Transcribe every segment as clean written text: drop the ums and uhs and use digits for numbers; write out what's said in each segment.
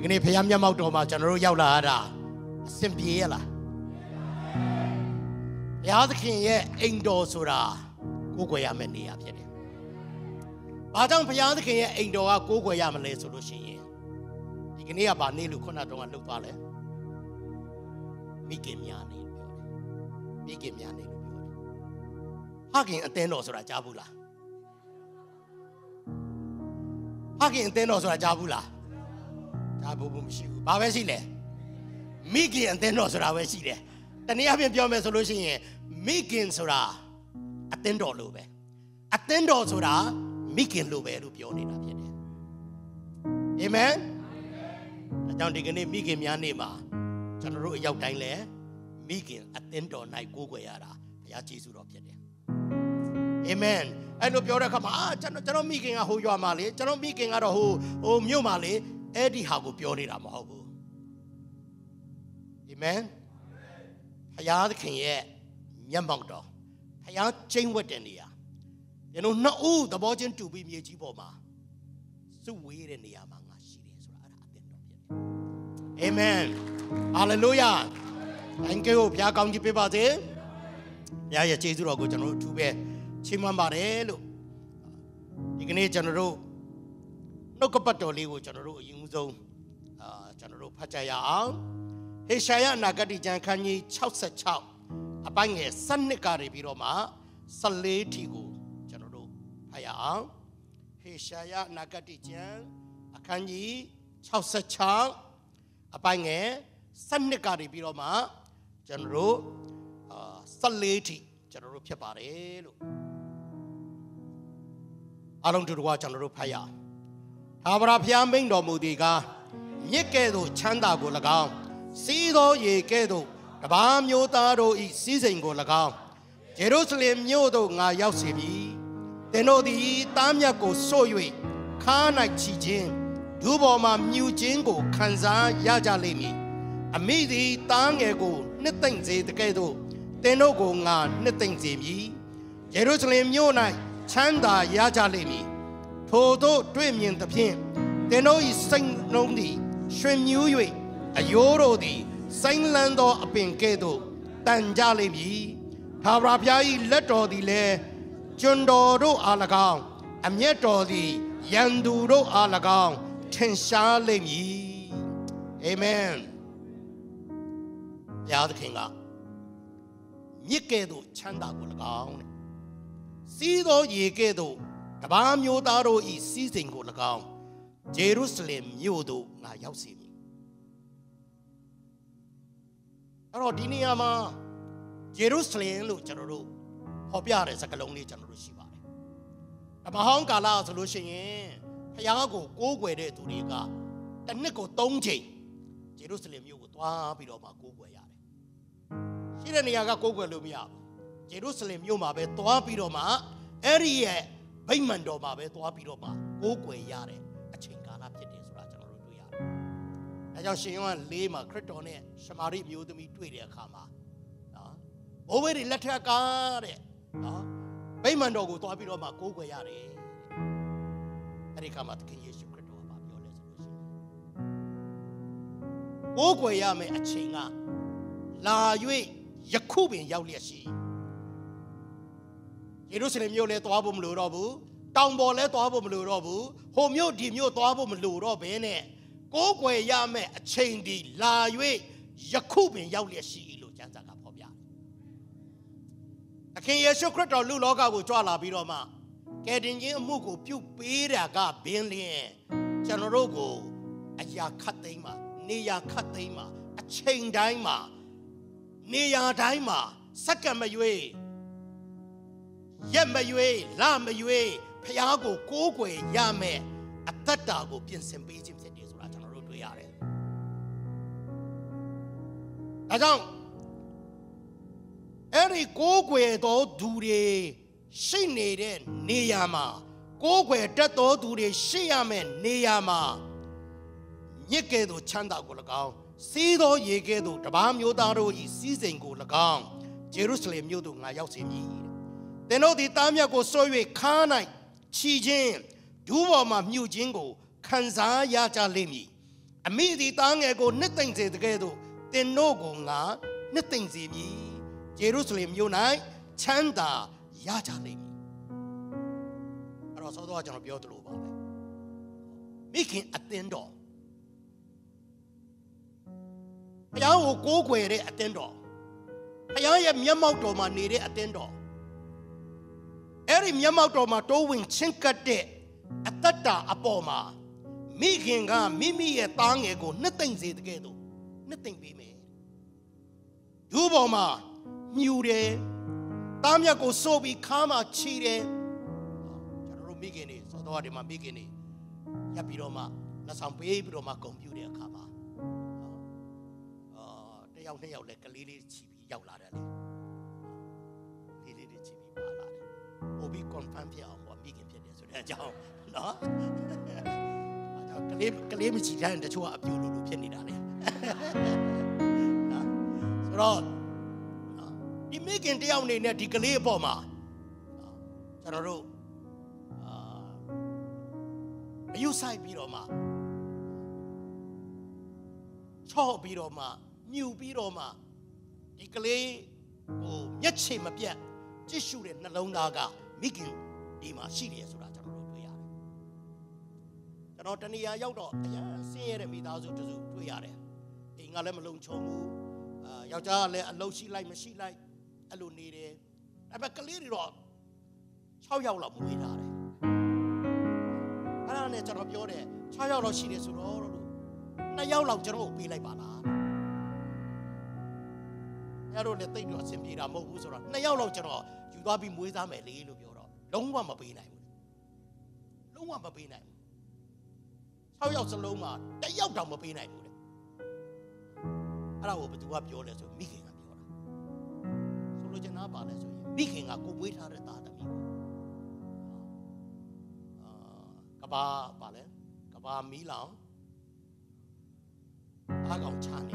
ဒီကနေ့ဖခင်မျက်မှောက်တော်မှာကျွန်တော်တို့ရောက်လာတာအဆင်ပြေရလားဘုရားသခင်ရဲ့အိမ်တော်ဆိုတာကိုးကွယ်ရမယ့်နေရာဖြစ်တယ်။ဘာကြောင့်ဘုရားသခင်ရဲ့အိမ်တော်ကကိုးကွယ်ရမလဲဆိုလို့ရှိရင်ဒီကနေ့ကဘာနေ့လို့ခုနတုန်းကလှုပ်သွားလဲမိခင်များနေလို့ပြောတယ်။မိခင်များနေလို့ပြောတယ်။ဟာခင်အသင်းတော်ဆိုတာကြားဘူးလား။ဟာခင်အသင်းတော်ဆိုတာကြားဘူးလား။ကြားဘူးမရှိဘူး။ဘာပဲရှိလဲ။မိခင်အသင်းတော်ဆိုတာပဲရှိတယ်။တနည်းအားဖြင့်ပြောမယ်ဆိုလို့ရှိရင်မိခင်ဆိုတာအသင်းတော်လို့ပဲအသင်းတော်ဆိုတာမိခင်လို့ပဲလို့ပြောနေတာဖြစ်တယ်အာမင်အကြောင်းဒီကနေ့မိခင်များနေ့မှာကျွန်တော်တို့အရောက်တိုင်းလဲမိခင်အသင်းတော်၌ကိုးကွယ်ရတာဘုရားကျေးဇူးတော်ဖြစ်တယ်အာမင်အဲ့လိုပြောတဲ့အခါမှာကျွန်တော်မိခင်ကဟိုရွာမှာလေကျွန်တော်မိခင်ကတော့ဟိုမြို့မှာလေအဲ့ဒီဟာကိုပြောနေတာမဟုတ်ဘူးအာမင်ဘုရားသခင်ရဲ့မျက်မှောက်တော်ဘုရားကျင့်ဝတ်တဲ့နေရာကျွန်တော်နှစ်ဦးသဘောချင်းတူပြီးမြေကြီးပေါ်မှာစုဝေးတဲ့နေရာမှာငါရှိတယ်ဆိုတာအဲ့ဒါအသင်းတော်ဖြစ်တယ်အာမင်ဟာလေလုယာအင်္ဂလိပ်ဘုရားကောင်းကြီးပေးပါစေဘုရားရဲ့ကျေးဇူးတော်ကိုကျွန်တော်တို့အထူးပဲချီးမွမ်းပါတယ်လို့ဒီကနေ့ကျွန်တော်တို့နှုတ်ကပတ်တော်လေးကိုကျွန်တော်တို့အရင်ဆုံးကျွန်တော်တို့ဖတ်ကြရအောင်ဟေရှာယအနာဂတိကျမ်းခန်းကြီး66အပိုင်းငယ်7ကနေပြီးတော့မှ14ထီကိုကျွန်တော်တို့ဖတ်ရအောင်ဟေရှာယအနာဂတိကျမ်းအခန်းကြီး66အပိုင်းငယ်7ကနေပြီးတော့မှကျွန်တော်တို့14ထီကျွန်တော်တို့ဖြစ်ပါတယ်လို့အားလုံးတို့ကကျွန်တော်တို့ဖတ်ရအောင်ထာဝရဘုရားမိန့်တော်မူသည်ကားမြစ်ကဲ့သို့ချမ်းသာကို၎င်းစီးသောရေကဲ့သို့တပါးမျိုးသားတို့ဤစည်းစိမ်ကို၎င်းယေရုရှလင်မြို့သို့ငါရောက်စေပြီသင်တို့သည်သားမြတ်ကိုဆို့၍ခါ၌ချီခြင်းဒူးပေါ်မှမြူခြင်းကိုခံစားရကြလိမ့်မည်အမိသည်သားငယ်ကိုနှစ်သိမ့်စေတကဲ့သို့သင်တို့ကိုငါနှစ်သိမ့်စေမည်ယေရုရှလင်မြို့၌ချမ်းသာရကြလိမ့်မည်ထိုတို့တွေ့မြင်သဖြင့်သင်တို့၏စိတ်နှလုံးသည်ရွှင်မြူး၍အယိုးတို့သည်စိမ့်လန်းသောအပင်ကဲ့သို့တန်ကြလိမ့်မည်ထာဝရဘုရား၏လက်တော်သည်လည်းကျွန်တော်တို့အား၎င်းအမျက်တော်သည်ရန်သူတို့အား၎င်းထင်ရှားလိမ့်မည်အာမင်ဘုရားသခင်ကမြစ်ကဲ့သို့ချမ်းသာကို၎င်းစီးသောရေကဲ့သို့တပါးမျိုးသားတို့၏စီးစိမ်ကို၎င်းယေရုရှလင်မြို့သို့ငါရောက်စေမည်အဲ့တော့ဒီနေရာမှာယေရုရှလင်လို့ကျွန်တော်တို့ဟောပြတဲ့စကားလုံးလေးကျွန်တော်တို့ရှိပါတယ်။ဓမ္မဟောင်းကာလဆိုလို့ရှိရင်ဘုရားကိုကိုးကွယ်တဲ့သူတွေကတစ်နှစ်ကို3ချိန်ယေရုရှလင်မြို့ကိုသွားပြီးတော့မှကိုးကွယ်ရတယ်။ရှိတဲ့နေရာကကိုးကွယ်လို့မရဘူး။ယေရုရှလင်မြို့မှာပဲသွားပြီးတော့မှအဲ့ဒီရဲ့ဗိမာန်တော်မှာပဲသွားပြီးတော့မှကိုးကွယ်ရတဲ့အချိန်ကာလဖြစ်တယ်ဆိုတာကျွန်တော်တို့တွေ့ရတယ်။အဲကြောင့်ရှင်ယောဟန်4မှာခရစ်တော်နဲ့ရှမာရိမျိုးသမီးတွေ့တဲ့အခါမှာဘိုးဘဲတွေလက်ထက်ကတဲ့နော်ဗိမာန်တော်ကိုသွားပြီးတော့မှကိုးကွယ်ရတယ်အဲ့ဒီခါမှာသခင်ယေရှုခရစ်တော်ကပြောလဲဆိုလို့ရှိရင်ကိုးကွယ်ရမယ့်အချိန်ကလာ၍ယခုပင်ရောက်လျက်ရှိယေရုရှလင်မြို့လည်းသွားဖို့မလိုတော့ဘူးတောင်ပေါ်လည်းသွားဖို့မလိုတော့ဘူးဟိုမြို့ဒီမြို့သွားဖို့မလိုတော့ဘဲနဲ့ကိုးကွယ်ရမယ့်အချိန်ဒီလာ၍ယခုပင်ရောက်လျက်ရှိလို့ကျမ်းစာကဖော်ပြအခင်ယေရှုခရစ်တော်လူလောကကိုကြွလာပြီးတော့မှကယ်တင်ခြင်းအမှုကိုပြုပေးတာကဘင်းလျင်ကျွန်တော်တို့ကိုအရာခတ်သိမ်းမှာနေရာခတ်သိမ်းမှာအချိန်တိုင်းမှာနေရာတိုင်းမှာစက္ကန့်မရွေးရက်မရွေးလမရွေးဖျားကိုကိုးကွယ်ရမယ်အသက်တာကိုပြင်ဆင်ပေးခြင်းဖြစ်တယ်ဆိုတာကျွန်တော်တို့တွေ့ရတယ်။ဒါကြောင့်အဲ့ဒီကိုးကွယ်တော်သူတွေရှိနေတဲ့နေရာမှာကိုးကွယ်တတ်တော်သူတွေရှိရမယ့်နေရာမှာမြစ်ကဲ့သို့ချမ်းသာကို၎င်းစီးသောရေကဲ့သို့တပါးမျိုးသားတို့၏စီးစိမ်ကို၎င်းယေရုရှလင်မြို့သို့ငါရောက်စေမည်။သင်တို့သည်သားမြတ်ကိုဆို၍ခါ၌ချီခြင်းဒူးပေါ်မှမြှုပ်ခြင်းကိုခံစားရကြလိမ့်မည်အမိဒီတားငယ်ကိုနှစ်သိမ့်စေတဲ့ကဲ့သို့သင်တို့ကိုငါနှစ်သိမ့်စေမည်ယေရုရှလင်မြို့၌ချမ်းသာရကြလိမ့်မည်အဲ့တော့သောတော်ကျွန်တော်ပြောသလိုပါပဲမိခင်အသင်းတော်ဘုရားကိုကိုးကွယ်တဲ့အသင်းတော်ဘုရားရဲ့မျက်မှောက်တော်မှာနေတဲ့အသင်းတော်အဲ့ဒီမျက်မှောက်တော်မှာတိုးဝင်ချင်းကပ်တဲ့အတ္တတာအပေါ်မှာမိခင်ကမိမိရဲ့သားငယ်ကိုနှစ်သိမ့်စေတဲ့ကဲ့သို့နှစ်သိမ့်ပေးမယ်ဒူးပေါ်မှာမြူတယ်သားမြတ်ကိုစိုးပြီးခါမှချီတယ်ကျွန်တော်တို့မိခင်တွေသောတော်ဒီမှာမိခင်တွေရပ်ပြီးတော့မှလက်ဆောင်ပေးပြီးတော့မှဂုဏ်ပြုတဲ့အခါမှာတယောက်နှစ်ယောက်လည်းကလေးလေးချီပြီးရောက်လာတယ်လေလေးလေးချီပြီးပါလာတယ်ဟိုပြီး confirm ဖြစ်အောင်ပေါ့မိခင်ဖြစ်တယ်ဆိုတဲ့အကြောင်းနော်ကလေးမချီတဲ့တချို့ကအပြိုလိုလိုဖြစ်နေတာလေနော်ဆိုတော့ဒီမိခင်တယောက်အနေနဲ့ဒီကလေးအပေါ်မှာကျွန်တော်တို့အယူဆိုင်ပြီးတော့မှချော့ပြီးတော့မှမြူပြီးတော့မှဒီကလေးဟိုမျက်ခြေမပြတ်ကြည့်ရှုတဲ့နှလုံးသားကမိခင်ဒီမှာရှိတယ်ဆိုတာကျွန်တော်တို့တွေ့ရတယ်ကျွန်တော်တနေရာရောက်တော့အရင်ဆင်းရဲတဲ့မိသားစုတစုတွေ့ရတယ်အိမ်ကလည်းမလုံခြုံဘူးယောက်ျားကလည်းအလုပ်ရှိလိုက်မရှိလိုက်အဲ့လိုနေတယ်ဒါပေမဲ့ကလေးတွေတော့6ယောက်လောက်မွေးထားတယ်အဲ့ဒါနဲ့ကျွန်တော်ပြောတယ်6ယောက်လောက်ရှိတယ်ဆိုတော့လို့2ယောက်လောက်ကျွန်တော်ကိုပေးလိုက်ပါလားညတို့လည်းတိတ်တော့အဆင်ပြေတာမဟုတ်ဘူးဆိုတော့2ယောက်လောက်ကျွန်တော်ယူသွားပြီးမွေးစားမယ်လေလို့ပြောတော့လုံးဝမပေးနိုင်ဘူးလုံးဝမပေးနိုင်ဘူး6ယောက်စလုံးမှာ1ယောက်တောင်မပေးနိုင်ဘူးလေအဲ့ဒါကိုဘယ်သူကပြောလဲဆိုမိခင်ကပြောတာဆိုလိုချင်တာပါလဲဆိုရင်မိခင်ကကိုမွေးထားတဲ့သားသမီးကိုကဘာပါလဲကဘာမီးလောင်အားကောင်ချနေ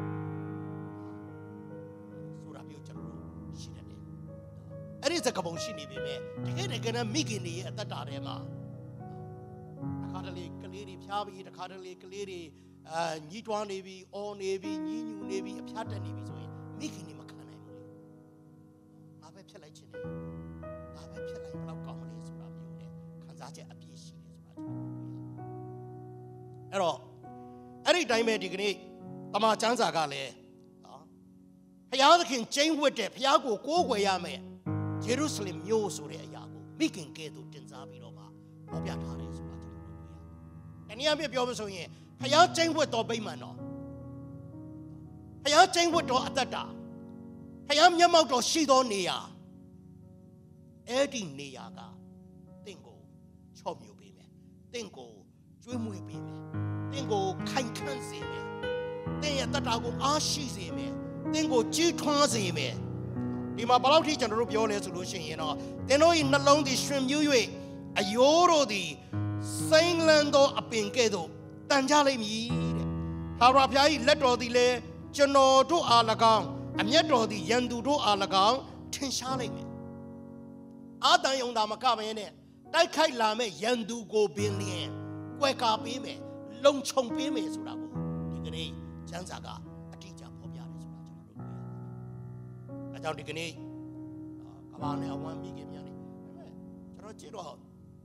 ဆိုတာမျိုးကျွန်တော်တို့ရှိတတ်တယ်အဲ့ဒီစကားပုံရှိနေပြီမဲ့တကယ်နဲ့မိခင်တွေရဲ့အတ္တတာထဲမှာတစ်ခါတလေကလေးတွေဖျားပြီးတစ်ခါတလေကလေးတွေညှိတွားနေပြီအော်နေပြီညှိညူနေပြီအဖျားတက်နေပြီဆိုရင်မိခင်တွေမခံနိုင်ဘူးလေငါပဲဖြတ်လိုက်ခြင်းနဲ့ငါပဲဖြတ်လိုက်ဘယ်တော့ကောင်းမလဲဆိုတာမျိုးနဲ့ခံစားချက်အပြည့်ရှိတယ်ဆိုတာကျွန်တော်တို့တွေ့ရတယ်အဲ့တော့အဲ့ဒီတိုင်းပဲဒီကနေ့တမန်ကျမ်းစာကလည်းဘုရားသခင်ကျိန်းဝတ်တဲ့ဘုရားကိုကိုးကွယ်ရမယ်ယေရုရှလင်မြို့ဆိုတဲ့အရာကိုမိခင်ကဲ့သို့တင်စားပြီးတော့မှပေါ်ပြထားတယ်ဆိုတာကျွန်တော်တို့တွေ့ရတယ်။တနည်းအားဖြင့်ပြောလို့ဆိုရင်ဘုရားကျိန်းဝတ်တော်ဗိမာန်တော်ဘုရားကျိန်းဝတ်တော်အတ္တတာဘုရားမျက်မှောက်တော်ရှိသောနေရာအဲ့ဒီနေရာကတင့်ကိုချော့မြူပေးမယ်တင့်ကိုကျွေးမွေးပေးမယ်တင့်ကိုခိုင်ခန့်စေမယ်တင့်ရဲ့တတ္တာကိုအားရှိစေမယ်တင့်ကိုကြီးထွားစေမယ်ဒီမှာဘယ်လောက်ထိကျွန်တော်တို့ပြောလဲဆိုလို့ရှိရင်တော့သင်တို့၏နှလုံးသည်ရွှင်မြူး၍အယိုးတို့သည်စိမ့်လန်းသောအပင်ကဲ့သို့တန်ကြလိမ့်မည်တဲ့။ထာဝရဘုရား၏လက်တော်သည်လည်းကျွန်တော်တို့အား၎င်းအမျက်တော်သည်ရန်သူတို့အား၎င်းထင်ရှားလိမ့်မယ်။အာတန်ယုံတာမကဘဲနဲ့တိုက်ခိုက်လာမဲ့ရန်သူကိုပင်လျင်ကွယ်ကာပေးမယ်လုံခြုံပေးမယ်ဆိုတာကိုဒီကနေ့ကျမ်းစာကအတိအကျဖော်ပြတယ်ဆိုတာကျွန်တော်တို့တွေ့ရတယ်။အဲကြောင့်ဒီကနေ့ကမ္ဘာနဲ့အဝမ်းမိခင်များနေကျွန်တော်ကြည့်တော့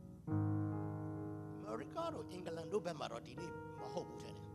အမေရိကတို့အင်္ဂလန်တို့ဘက်မှာတော့ဒီနေ့မဟုတ်ဘူးတဲ့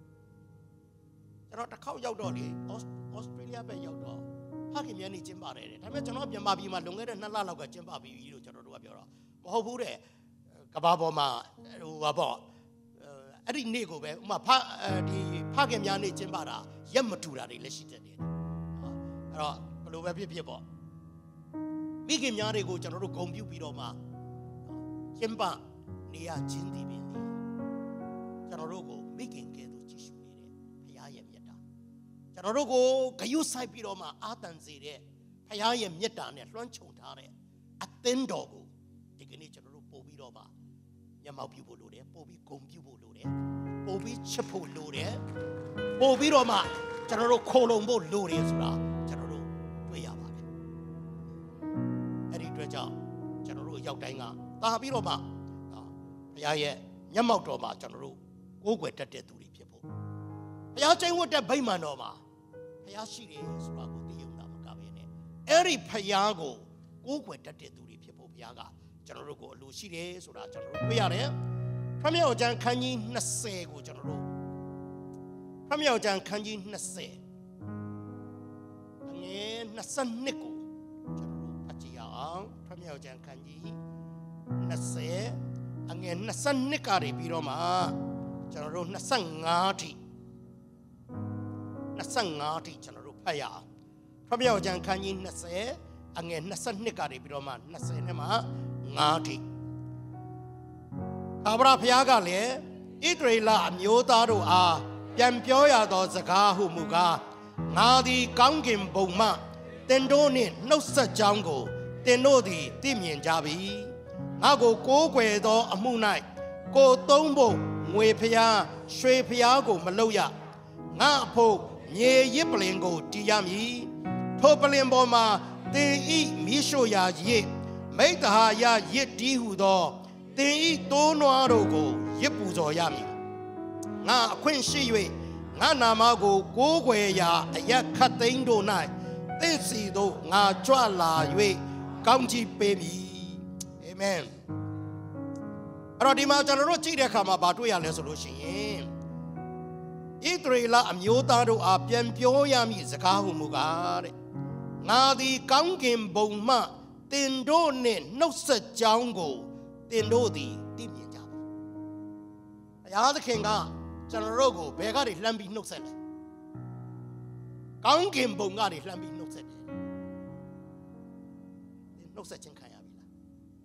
ကျွန်တော်တစ်ခေါက်ရောက်တော့လေဩစတြေးလျဘက်ရောက်တော့ဖခင်များနေကျင်းပါတယ်တဲ့ဒါပေမဲ့ကျွန်တော်မြန်မာပြည်မှာလွန်ခဲ့တဲ့2လလောက်ကကျင်းပပြီးလို့ကျွန်တော်တို့ကပြောတော့မဟုတ်ဘူးတဲ့ကဘာပေါ်မှာဟိုပါပေါ့အဲ့ဒီနေ့ကိုပဲဥမာဒီဖခင်များနေကျင်းပတာရက်မတူတာတွေလည်းရှိတတ်တယ်အဲ့တော့ဘယ်လိုပဲဖြစ်ဖြစ်ပေါ့မိခင်များတွေကိုကျွန်တော်တို့ဂုဏ်ပြုပြီးတော့မှကျင်းပနေရခြင်းတည်ပြီးကျွန်တော်တို့ကိုမိခင်ကဲ့သို့ကြည့်ရှုနေတဲ့ဘုရားရဲ့မြတ်တာကျွန်တော်တို့ကိုဂရုစိုက်ပြီးတော့မှအာတန်စေတဲ့ဘုရားရဲ့မြတ်တာနဲ့လွှမ်းခြုံထားတဲ့အသင်းတော်ကိုဒီကနေ့ကျွန်တော်တို့ပို့ပြီးတော့မှမျက်မှောက်ပြုဖို့လိုတယ်ပို့ပြီးဂုဏ်ပြုဖို့လိုတယ်ပို့ပြီးချစ်ဖို့လိုတယ်ပို့ပြီးတော့မှကျွန်တော်တို့ခိုလုံဖို့လိုတယ်ဆိုတာကျွန်တော်တို့တွေ့ရပါတယ်အဲ့ဒီအတွက်ကြောင့်ကျွန်တော်တို့ရောက်တိုင်းကတာပြီးတော့မှဘုရားရဲ့မျက်မှောက်တော်မှာကျွန်တော်တို့ကိုးကွယ်တတ်တဲ့သူတွေဖြစ်ဖို့ဘုရားကျင့်ဝတ်တဲ့ဗိမာန်တော်မှာဘုရားရှိတယ်ဆိုတာကိုသိရုံသာမကဘဲနဲ့အဲ့ဒီဘုရားကိုကိုးကွယ်တတ်တဲ့သူတွေဖြစ်ဖို့ဘုရားကကျွန်တော်တို့ကိုအလိုရှိတယ်ဆိုတာကျွန်တော်တို့တွေ့ရတယ်ဖျားမြောက်ကျမ်းခန်းကြီး20ကိုကျွန်တော်တို့ဖျားမြောက်ကျမ်းခန်းကြီး20အငယ်22ကိုကျွန်တော်တို့ဖတ်ကြည့်အောင်ဖျားမြောက်ကျမ်းခန်းကြီး20အငယ်22ကနေပြီးတော့မှကျွန်တော်တို့25ထိကျွန်တော်တို့ဖတ်ရအောင်ဖျားမြောက်ကျမ်းခန်းကြီး20အငယ်22ကနေပြီးတော့မှ20နဲ့မှ5ထိသာဝရဘုရားကလည်းဣသရေလအမျိုးသားတို့အားပြန်ပြောရသောစကားဟုမူကားငါသည်ကောင်းကင်ဘုံမှတင်တို့နှင့်နှုတ်ဆက်ကြောင်းကိုတင်တို့သည်သိမြင်ကြပြီငါကိုကိုးကွယ်သောအမှု၌ကိုသုံးဖို့ငွေဖျားရွှေဖျားကိုမလုပ်ရငါအဖို့မြေရစ်ပလင်ကိုတီးရမည်ထိုပလင်ပေါ်မှာတင်ဤမိရှို့ရာရစ်မိတ္တဟာယရစ်တီးဟုသောတင်ဤတိုးနွားတို့ကိုရစ်ပူဇော်ရမည်ငါအခွင့်ရှိ၍ငါနာမကိုကိုးကွယ်ရာအရက်ခတ်သိမ်းတို့၌သင်စီတို့ငါကြွလာ၍ကောင်းချီးပေးမည်အာမင်အဲ့တော့ဒီမှာကျွန်တော်တို့ကြည့်တဲ့အခါမှာဘာတွေ့ရလဲဆိုလို့ရှိရင်ဣသရေလအမျိုးသားတို့အားပြန်ပြောရမည်စကားဟုမူကားတဲ့ငါသည်ကောင်းကင်ဘုံမှတင်တို့နှင့်နှုတ်ဆက်ကြောင်းကိုတင်တို့သည်သိမြင်ကြပြီဘုရားသခင်ကကျွန်တော်တို့ကိုဘယ်ကနေလှမ်းပြီးနှုတ်ဆက်လဲကောင်းကင်ဘုံကနေလှမ်းပြီးနှုတ်ဆက်တယ်နှုတ်ဆက်ခြင်းခံရပြီလား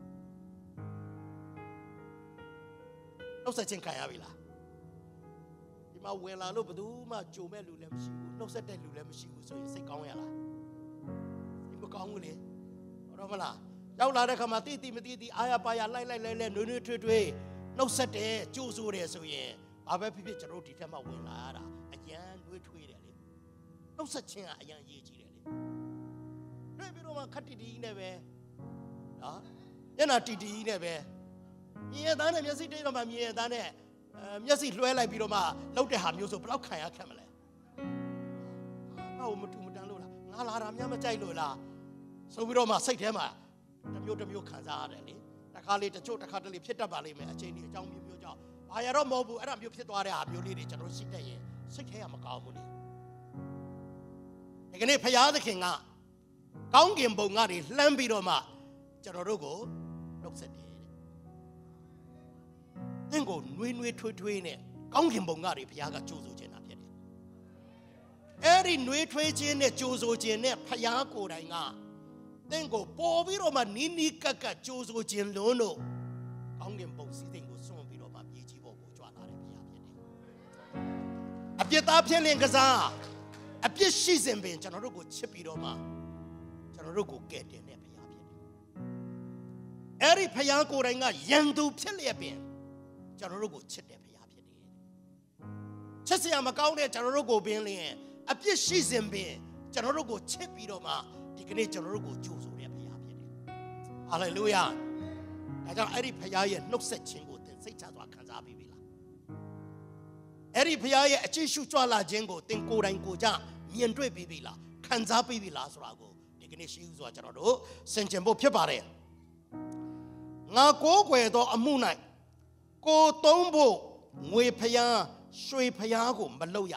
နှုတ်ဆက်ခြင်းခံရပြီလားဒီမှာဝင်လာလို့ဘယ်သူမှကြုံမဲ့လူလည်းမရှိဘူးနှုတ်ဆက်တဲ့လူလည်းမရှိဘူးဆိုရင်စိတ်ကောင်းရလားစိတ်မကောင်းဘူးလေဟုတ်တော့မလားရောက်လာတဲ့ခါမှာတိမတိအာရပါရလိုက်နွေးထွေးနှုတ်ဆက်တယ်ကြိုးဆိုတယ်ဆိုရင်ဘာပဲဖြစ်ဖြစ်ကျွန်တော်ဒီထက်မှဝင်လာရတာအရန်နှွေးထွေးတယ်လေနှုတ်ဆက်ခြင်းကအရန်ရေးကြီးတယ်လေတွေ့ပြီးတော့မှခတ်တီနဲ့ပဲနော်ညနာတီနဲ့ပဲမြင်ရသားနဲ့မျက်စိတိတ်တော့မှမြင်ရသားနဲ့မျက်စိလွှဲလိုက်ပြီးတော့မှလောက်တဲ့ဟာမျိုးဆိုဘယ်လောက်ခံရခက်မလဲငါ့ကိုမတူမတန်လို့လားငါလာတာများမကြိုက်လို့လားဆိုပြီးတော့မှစိတ်ထဲမှာတစ်မျိုးခံစားရတယ်လေတခါလေတချို့တခါတလေဖြစ်တတ်ပါလိမ့်မယ်အချိန်ကြီးအကြောင်းမျိုးကြောင့်ဘာရတော့မဟုတ်ဘူးအဲ့ဒါမျိုးဖြစ်သွားတဲ့ဟာမျိုးလေးတွေကျွန်တော်ရှိတတ်ရင်စိတ်ထဲကမကောင်းဘူးလေဒီကနေ့ဖယားသခင်ကကောင်းကင်ဘုံကနေလှမ်းပြီးတော့မှကျွန်တော်တို့ကိုနှုတ်ဆက်တယ်တဲ့သင်ကိုနွေးထွေးနဲ့ကောင်းကင်ဘုံကနေဖယားကကြိုးဆိုခြင်းတာဖြစ်တယ်အဲ့ဒီနွေးထွေးခြင်းနဲ့ကြိုးဆိုခြင်းနဲ့ဖယားကိုယ်တိုင်ကသင်ကိုပေါ်ပြီးတော့မှနီးကပ်ကြိုးဆိုခြင်းလုံးတို့ကောင်းကင်ဘုံစည်းစိမ်ကိုစွန့်ပြီးတော့မှမြေကြီးပေါ်ကိုကြွလာတဲ့ဘုရားဖြစ်တယ်အပြစ်သားဖြစ်လင်ကစားအပြစ်ရှိစဉ်ပင်ကျွန်တော်တို့ကိုချစ်ပြီးတော့မှကျွန်တော်တို့ကိုကယ်တင်တဲ့ဘုရားဖြစ်တယ်အဲ့ဒီဘုရားကိုယ်တိုင်ကယံသူဖြစ်လျက်ပင်ကျွန်တော်တို့ကိုချစ်တဲ့ဘုရားဖြစ်တယ်ချစ်စရာမကောင်းတဲ့ကျွန်တော်တို့ကိုပင်လျင်အပြစ်ရှိစဉ်ပင်ကျွန်တော်တို့ကိုချစ်ပြီးတော့မှဒီကနေ့ကျွန်တော်တို့ကိုကြိုးဆိုတဲ့ဘုရားဖြစ်တယ်ဟာလေလုယာဒါကြောင့်အဲ့ဒီဘုရားရဲ့နှုတ်ဆက်ခြင်းကိုသင်စိတ်ချစွာခံစားပြီးပြီလားအဲ့ဒီဘုရားရဲ့အကျင့်ရှုကြွလာခြင်းကိုသင်ကိုယ်တိုင်ကိုယ်ကြမြင်တွေ့ပြီးပြီလားခံစားပြီးပြီလားဆိုတာကိုဒီကနေ့ရှိဦးစွာကျွန်တော်တို့ဆင်ခြင်ဖို့ဖြစ်ပါတယ်ငါကိုးကွယ်သောအမှု၌ကိုသုံးဖို့ငွေဖျားရွှေဖျားကိုမလုပ်ရ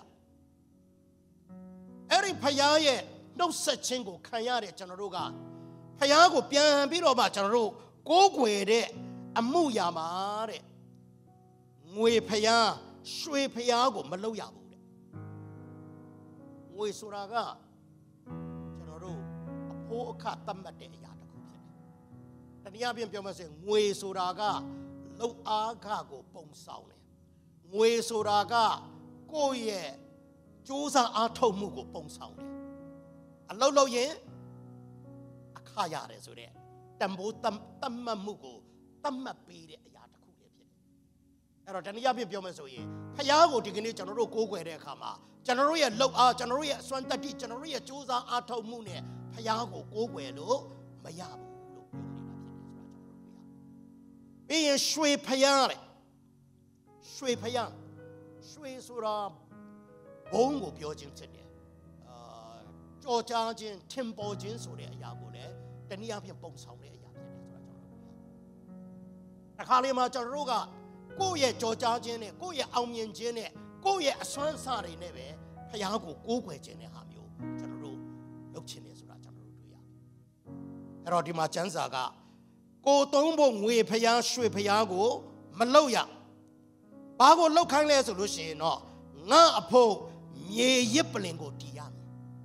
အဲ့ဒီဖျားရဲ့နှုတ်ဆက်ခြင်းကိုခံရတဲ့ကျွန်တော်တို့ကဖျားကိုပြန်ပြီးတော့မှကျွန်တော်တို့ကိုးကွယ်တဲ့အမှုရာမှာတဲ့ငွေဖျားရွှေဖျားကိုမလုပ်ရဘူးတဲ့ငွေဆိုတာကကျွန်တော်တို့အဖိုးအခသတ်မှတ်တဲ့အရာတစ်ခုဖြစ်တယ်တနည်းအားဖြင့်ပြောမှဆိုငွေဆိုတာကလှုပ်အားခကိုပုံဆောင်တယ်ငွေဆိုတာကကိုယ့်ရဲ့ကြိုးစားအားထုတ်မှုကိုပုံဆောင်တယ်အလုပ်လုပ်ရင်အခရတယ်ဆိုတဲ့တန်ဖိုးတတ်မှတ်မှုကိုတတ်မှတ်ပေးတဲ့အရာတစ်ခုလည်းဖြစ်တယ်အဲ့တော့တနည်းအားဖြင့်ပြောမယ်ဆိုရင်ဖျားကိုဒီကနေ့ကျွန်တော်တို့ကိုးကွယ်တဲ့အခါမှာကျွန်တော်တို့ရဲ့လှုပ်အားကျွန်တော်တို့ရဲ့အစွမ်းတတ္တိကျွန်တော်တို့ရဲ့ကြိုးစားအားထုတ်မှုနဲ့ဖျားကိုကိုးကွယ်လို့မရဘူးလို့ပြောနေတာဖြစ်တယ်ဆိုတာကျွန်တော်တို့တွေ့ရတယ်ပြီးရင်ရွှေဖျားတဲ့ရွှေဖျား水ဆိုတာဘုံကိုပြောခြင်းဖြစ်တယ်ကြော်ကြားခြင်းထင်ပေါ်ခြင်းဆိုတဲ့အရာကိုလည်းတနည်းအားဖြင့်ပုံဆောင်တဲ့အရာဖြစ်တယ်ဆိုတာကျွန်တော်တို့တခါလေမှာကျွန်တော်တို့ကကိုယ့်ရဲ့ကြော်ကြားခြင်းနဲ့ကိုယ့်ရဲ့အောင်မြင်ခြင်းနဲ့ကိုယ့်ရဲ့အစွမ်းစားတွေနဲ့ပဲဖခင်ကိုကိုးကွယ်ခြင်းတဲ့ဟာမျိုးကျွန်တော်တို့လုပ်ခြင်းနဲ့ဆိုတာကျွန်တော်တို့တွေ့ရတယ်အဲ့တော့ဒီမှာကျမ်းစာကကိုသုံးဖို့ငွေဖျားရွှေဖျားကိုမလုပ်ရဘာကိုလောက်ခိုင်းလဲဆိုလို့ရှိရင်တော့ငါအဖို့မြေရစ်ပလင်ကိုတီးရမယ်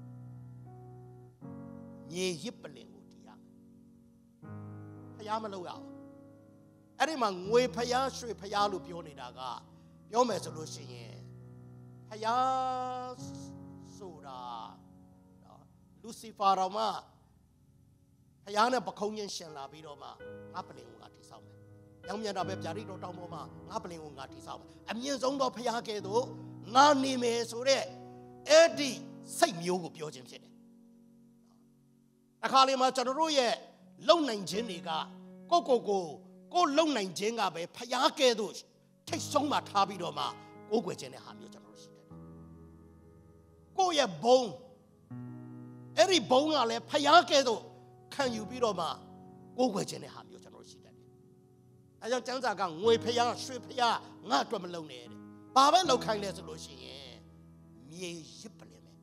မြေရစ်ပလင်ကိုတီးရမယ်ဖျားမလုပ်ရအောင်အဲ့ဒီမှာငွေဖျားရွှေဖျားလို့ပြောနေတာကပြောမယ်ဆိုလို့ရှိရင်ဖျားဆိုတာလူစီဖာတော်မှာဖျားနဲ့ပခုံးချင်းရှင်လာပြီးတော့မှငါပလင်ကိုငါတိဆောက်မယ်။ရောင်မြတ်တာပဲဗျာဒိတော်တောင်းပေါ်မှာငါပလင်ကိုငါတိဆောက်မယ်။အမြင့်ဆုံးသောဖျားကဲ့သို့ငါနေမယ်ဆိုတဲ့အဲ့ဒီစိတ်မျိုးကိုပြောခြင်းဖြစ်တယ်။အခါလေးမှာကျွန်တော်တို့ရဲ့လုံနိုင်ခြင်းတွေကကိုလုံနိုင်ခြင်းကပဲဖျားကဲ့သို့ထိတ်ဆုံးမှထားပြီးတော့မှကိုးကွယ်ခြင်းတဲ့ဟာမျိုးကျွန်တော်တို့ရှိတယ်။ကိုယ့်ရဲ့ဘုံအဲ့ဒီဘုံကလည်းဖျားကဲ့သို့ခံယူပြီးတော့မှကိုးကွယ်ခြင်းတဲ့ဟာမျိုးကျွန်တော်တို့ရှိတတ်တယ်။အဲကြောင့်ကျမ်းစာကငွေဖျားရွှေဖျားငါ့အတွက်မလုံနဲ့တဲ့။ဘာပဲလောက်ခိုင်းလဲဆိုလို့ရှိရင်မြေရစ်ပလင်ပဲ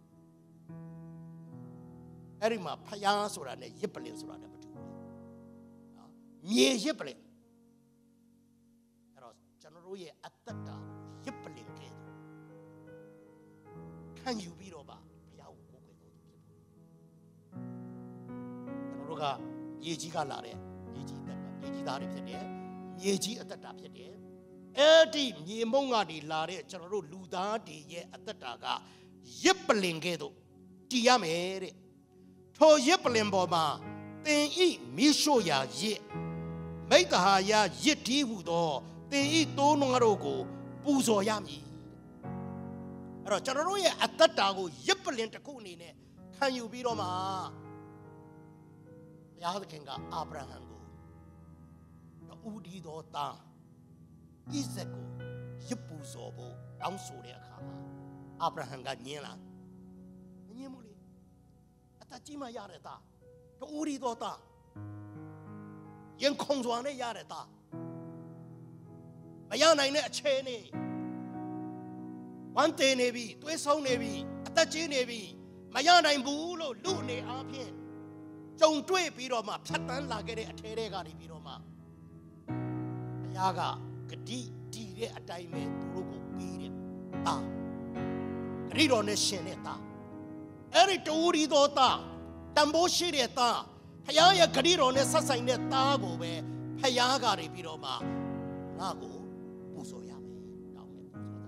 ။အဲ့ဒီမှာဖျားဆိုတာနဲ့ရစ်ပလင်ဆိုတာနဲ့မတူဘူး။မြေရစ်ပလင်အဲ့တော့ကျွန်တော်တို့ရဲ့အတ္တတာရစ်ပလင်ကဲခံယူပြီးတော့မှဖျားကိုကိုးကွယ်တော်သူဖြစ်ဖို့ကျွန်တော်တို့ကမြေကြီးကလာတဲ့မြေကြီးသားတွေဖြစ်တယ်မြေကြီးအတ္တတာဖြစ်တယ်အဲ့ဒီမြေမုံကနေလာတဲ့ကျွန်တော်တို့လူသားတွေရဲ့အတ္တတာကရစ်ပလင်ကဲသို့တည်ရမယ်တဲ့ထိုရစ်ပလင်ပေါ်မှာသင်ဤမိရှို့ရာရစ်မိတ္တဟာယရစ်ဒီဟုသောသင်ဤတိုးနွားတို့ကိုပူဇော်ရမည်အဲ့တော့ကျွန်တော်တို့ရဲ့အတ္တတာကိုရစ်ပလင်တစ်ခုအနေနဲ့ခံယူပြီးတော့မှဘုရားသခင်ကအာဗြဟံကိုဦးဒီတော်သားဣဇက်ကိုရစ်ပူဇော်ဖို့တောင်းဆိုတဲ့အခါမှာအာဗြဟံကညင်းလာမညင်းဘူးလေအတကြီးမှရတဲ့သားဦးဒီတော်သားရင်ခုန်စွာနဲ့ရတဲ့သားမရနိုင်တဲ့အခြေအနေဝမ်းတေနေပြီသွေးဆုံးနေပြီအသက်ကြီးနေပြီမရနိုင်ဘူးလို့လူအနေအားဖြင့်ကြုံတွေ့ပြီးတော့မှဖြတ်တန်းလာခဲ့တဲ့အထဲထဲကနေပြီးတော့မှဘုရားကဂတိတည်တဲ့အတိုင်းပဲသူတို့ကိုပေးတယ်။အာဂတိတော်နဲ့ရှင်တဲ့သားအဲ့ဒီတူရီတော်သားတန်ဖိုးရှိတဲ့သားဘုရားရဲ့ဂတိတော်နဲ့ဆက်ဆိုင်တဲ့သားကိုပဲဘုရားကနေပြီးတော့မှငါ့ကိုပူဇော်ရမယ်တောင်းတယ်ပူဇော်တယ်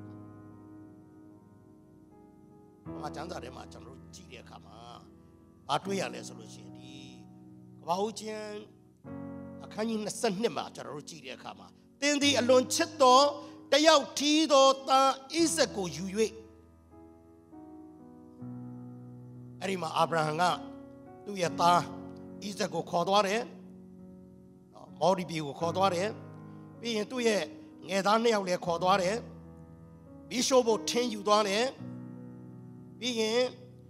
။ဘာကျမ်းစာထဲမှာကျွန်တော်တို့ကြည့်တဲ့အခါမှာဘာတွေ့ရလဲဆိုလို့ရှိရင်ဒီကဘာဦးကျမ်းအခန်းကြီး22မှာကျွန်တော်တို့ကြည့်တဲ့အခါမှာသင်သည်အလွန်ချစ်သောတယောက်ထီးသောသားဣဇက်ကိုယူ၍အဲ့ဒီမှာအာဗြဟံကသူ့ရဲ့သားဣဇက်ကိုခေါ်သွားတယ်မော်ဒီပြည်ကိုခေါ်သွားတယ်ပြီးရင်သူ့ရဲ့ငယ်သား2ယောက်လည်းခေါ်သွားတယ်ဘီရှို့ဖို့ထင်းယူသွားတယ်ပြီးရင်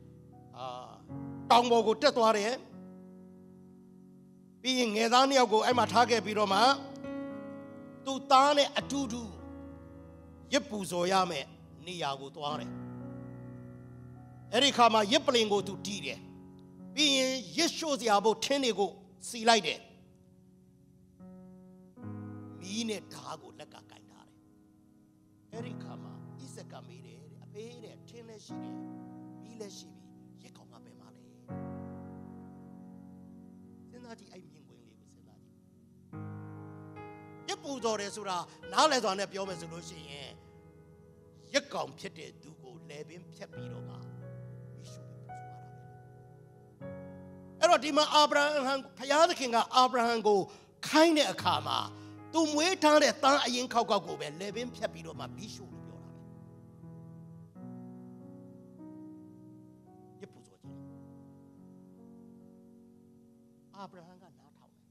တောင်ပေါ်ကိုတက်သွားတယ်ပြီးရင်ငယ်သား2ယောက်ကိုအဲ့မှာထားခဲ့ပြီးတော့မှသူ့သားနဲ့အတူတူရစ်ပူဇော်ရမယ်နေရာကိုသွားတယ်အဲ့ဒီခါမှာရစ်ပလင်ကိုသူတီးတယ်ပြီးရင်ရစ်ရှို့စရာဖို့ထင်းတွေကိုစီလိုက်တယ်မီးနဲ့ဓာတ်ကိုလက်ကကင်ထားတယ်အဲ့ဒီခါမှာဣဇက်ကမေးတယ်အဖေတဲ့ထင်းလည်းရှိတယ်မီးလည်းရှိပြီရစ်ကောင်ကပဲမလဲစဉ်းစားကြည့်အဲ့မြင်ကွင်းလေးကိုစဉ်းစားကြည့်ရစ်ပူဇော်တယ်ဆိုတာနားလည်စွာနဲ့ပြောမယ်ဆိုလို့ရှိရင်ရစ်ကောင်ဖြစ်တဲ့သူကိုလဲပင်ဖြတ်ပြီးတော့မှယေရှုကိုပူဇော်ရတာပဲအဲ့တော့ဒီမှာအာဗြဟံဘုရားသခင်ကအာဗြဟံကိုခိုင်းတဲ့အခါမှာသူမွေးထားတဲ့သားအရင်ခောက်ကိုပဲလဲပင်ဖြတ်ပြီးတော့မှဘီရှုလို့ပြောတာပဲရစ်ပူဇော်ခြင်းအာဗြဟံကနားထောင်တယ်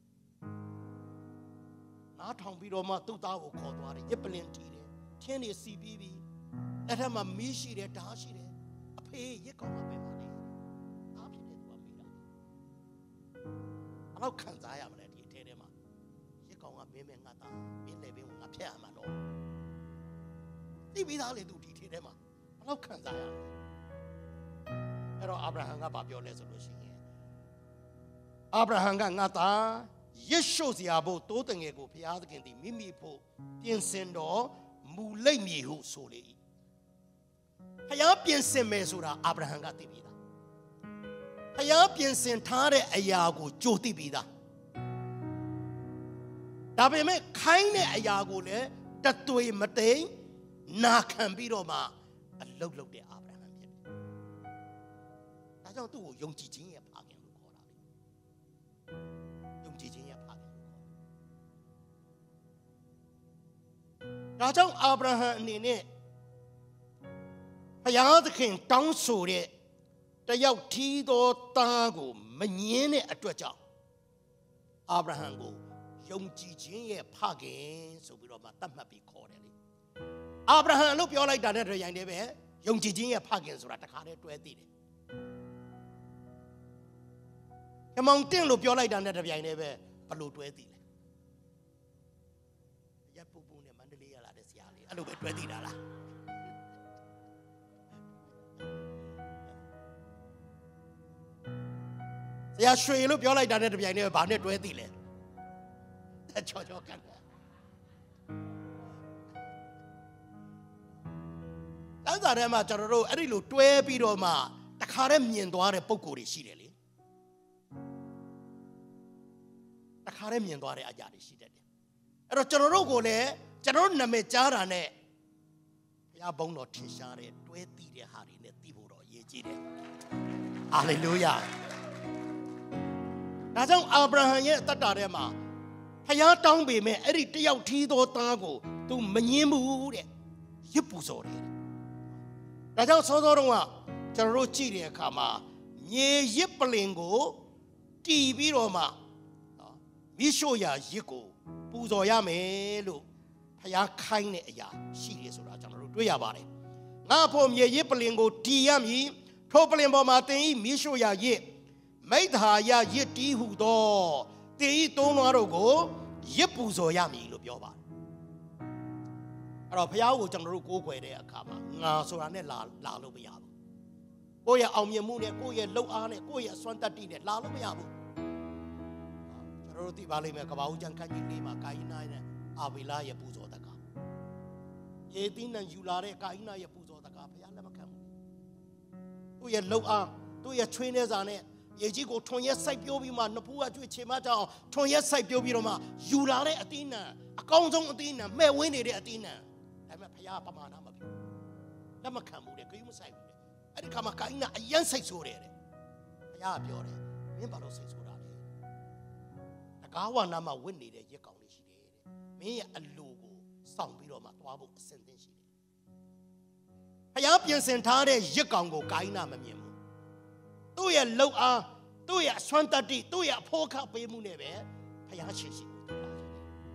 နားထောင်ပြီးတော့မှသူ့သားကိုခေါ်သွားတယ်ရစ်ပလင်တီးတယ်ထင်းတွေစီပြီးပြီ that I'm a mishi de dashi de a pay ye come up in money. After it will be done. How can I have let you tell him? You come up in Mata, be living with a piano. See, we only do detail them. How can I have? Abraham about your resolution. Abraham ngata Yeshu siabo toten ego piad again the mimi po piensendo mulei mi hu soli. Haya piense mesura Abraham gati vida. Haya piense tare ayago joti vida. Dabe me kaine ayago le tatoi mate na kan biro ma a lok de Abraham pit. Tajang tu yong ji jin ye pa gen lu ko la. Yong ji jin ye pa gen lu ko. Tajang Abraham ni ne ဘုရားသခင်တောင်းဆိုတဲ့တယောက်ထီးသောသားကိုမငင်းတဲ့အတွက်ကြောင့်အာဗြဟံကိုယုံကြည်ခြင်းရဲ့ဖခင်ဆိုပြီးတော့မှသတ်မှတ်ပြီးခေါ်တယ်လေအာဗြဟံလို့ပြောလိုက်တာတဲ့တိုင်တည်းပဲယုံကြည်ခြင်းရဲ့ဖခင်ဆိုတာတခါတည်းတွဲသိတယ်ကမောင်တင့်လို့ပြောလိုက်တာနဲ့တပြိုင်တည်းပဲဘလို့တွဲသိလဲရပ်ပူပူနဲ့မန္တလေးရလာတဲ့ဆရာလေးအဲ့လိုပဲတွဲသိတာလားဆရာရွှေလို့ပြောလိုက်တာနဲ့တပြိုင်တည်းဘာနဲ့တွဲသိလဲချောချောကန်တန်းစာထဲမှာကျွန်တော်တို့အဲ့ဒီလိုတွဲပြီးတော့မှတခါတည်းမြင်သွားတဲ့ပုံကိုယ်တွေရှိတယ်လေတခါတည်းမြင်သွားတဲ့အရာတွေရှိတတ်တယ်အဲ့တော့ကျွန်တော်တို့ကိုလည်းကျွန်တော်တို့နာမည်ကြားတာနဲ့ဘုရားဘုန်းတော်ထင်ရှားတဲ့တွဲသိတဲ့ဟာတွေနဲ့သိဖို့တော့အရေးကြီးတယ်ဟာလေလုယာဒါကြောင့်အာဗြဟံရဲ့အသက်တာထဲမှာဖျားတောင်းပေမဲ့အဲ့ဒီတယောက်ထီးသောသားကိုသူမငင်းဘူးတဲ့ရစ်ပူစော်တယ်ဒါကြောင့်စောစောတုန်းကကျွန်တော်တို့ကြည့်တဲ့အခါမှာမြေရစ်ပလင်ကိုတီးပြီးတော့မှမိရှို့ရာရစ်ကိုပူဇော်ရမယ်လို့ဖျားခိုင်းတဲ့အရာရှိတယ်ဆိုတာကျွန်တော်တို့တွေ့ရပါတယ်ငါဖို့မြေရစ်ပလင်ကိုတီးရမည်ထိုပလင်ပေါ်မှာတင်ဤမိရှို့ရာရစ်မိဿဟာယရစ်တီးဟုသောတေဤသုံးလွှားတို့ကိုရစ်ပူဇော်ရမည်လို့ပြောပါတယ်အဲ့တော့ဘုရားကိုကျွန်တော်တို့ကိုးကွယ်တဲ့အခါမှာငါဆိုတာနဲ့လာလို့မရဘူးကိုယ့်ရဲ့အောင်မြင်မှုနဲ့ကိုယ့်ရဲ့လှုပ်အားနဲ့ကိုယ့်ရဲ့စွမ်းတတ္တိနဲ့လာလို့မရဘူးကျွန်တော်တို့သိပါလိမ့်မယ်ကပ္ပဦးကျမ်းခန်းကြီး၄မှာကာယိနနဲ့အာဗေလရဲ့ပူဇော်တကားယေသီနယူလာတဲ့ကာယိနရဲ့ပူဇော်တကားဘုရားလက်မခံဘူးသူ့ရဲ့လှုပ်အားသူ့ရဲ့ချွေးနေစာနဲ့ရေကြီးကိုထွန်ရက်စိုက်ပြိုးပြီးမှနှစ်ဖူးကကျွေးချေမကြအောင်ထွန်ရက်စိုက်ပြိုးပြီးတော့မှယူလာတဲ့အသီးနှံအကောင်းဆုံးအသီးနှံမှဲ့ဝင်းနေတဲ့အသီးနှံဒါပေမဲ့ဘုရားပမာဏမပြုလက်မခံဘူးတဲ့ခရီးမဆိုင်ဘူးတဲ့အဲ့ဒီခါမှာကာယိနအယမ်းစိတ်ဆိုးတယ်တဲ့ဘုရားပြောတယ်မင်းဘာလို့စိတ်ဆိုးတာလဲတကားဝနာမှာဝင့်နေတဲ့ရက်ကောင်လေးရှိတယ်တဲ့မင်းရဲ့အလိုကိုစောင့်ပြီးတော့မှသွားဖို့အဆင်သင့်ရှိတယ်ဘုရားပြင်ဆင်ထားတဲ့ရက်ကောင်ကိုကာယိနမမြင်ဘူးသူ့ရဲ့လှုပ်အားသူ့ရဲ့အစွမ်းတတ္တိသူ့ရဲ့အဖို့ခပေးမှုနဲ့ပဲဘုရားရှင်ရှိကိုသွားတယ်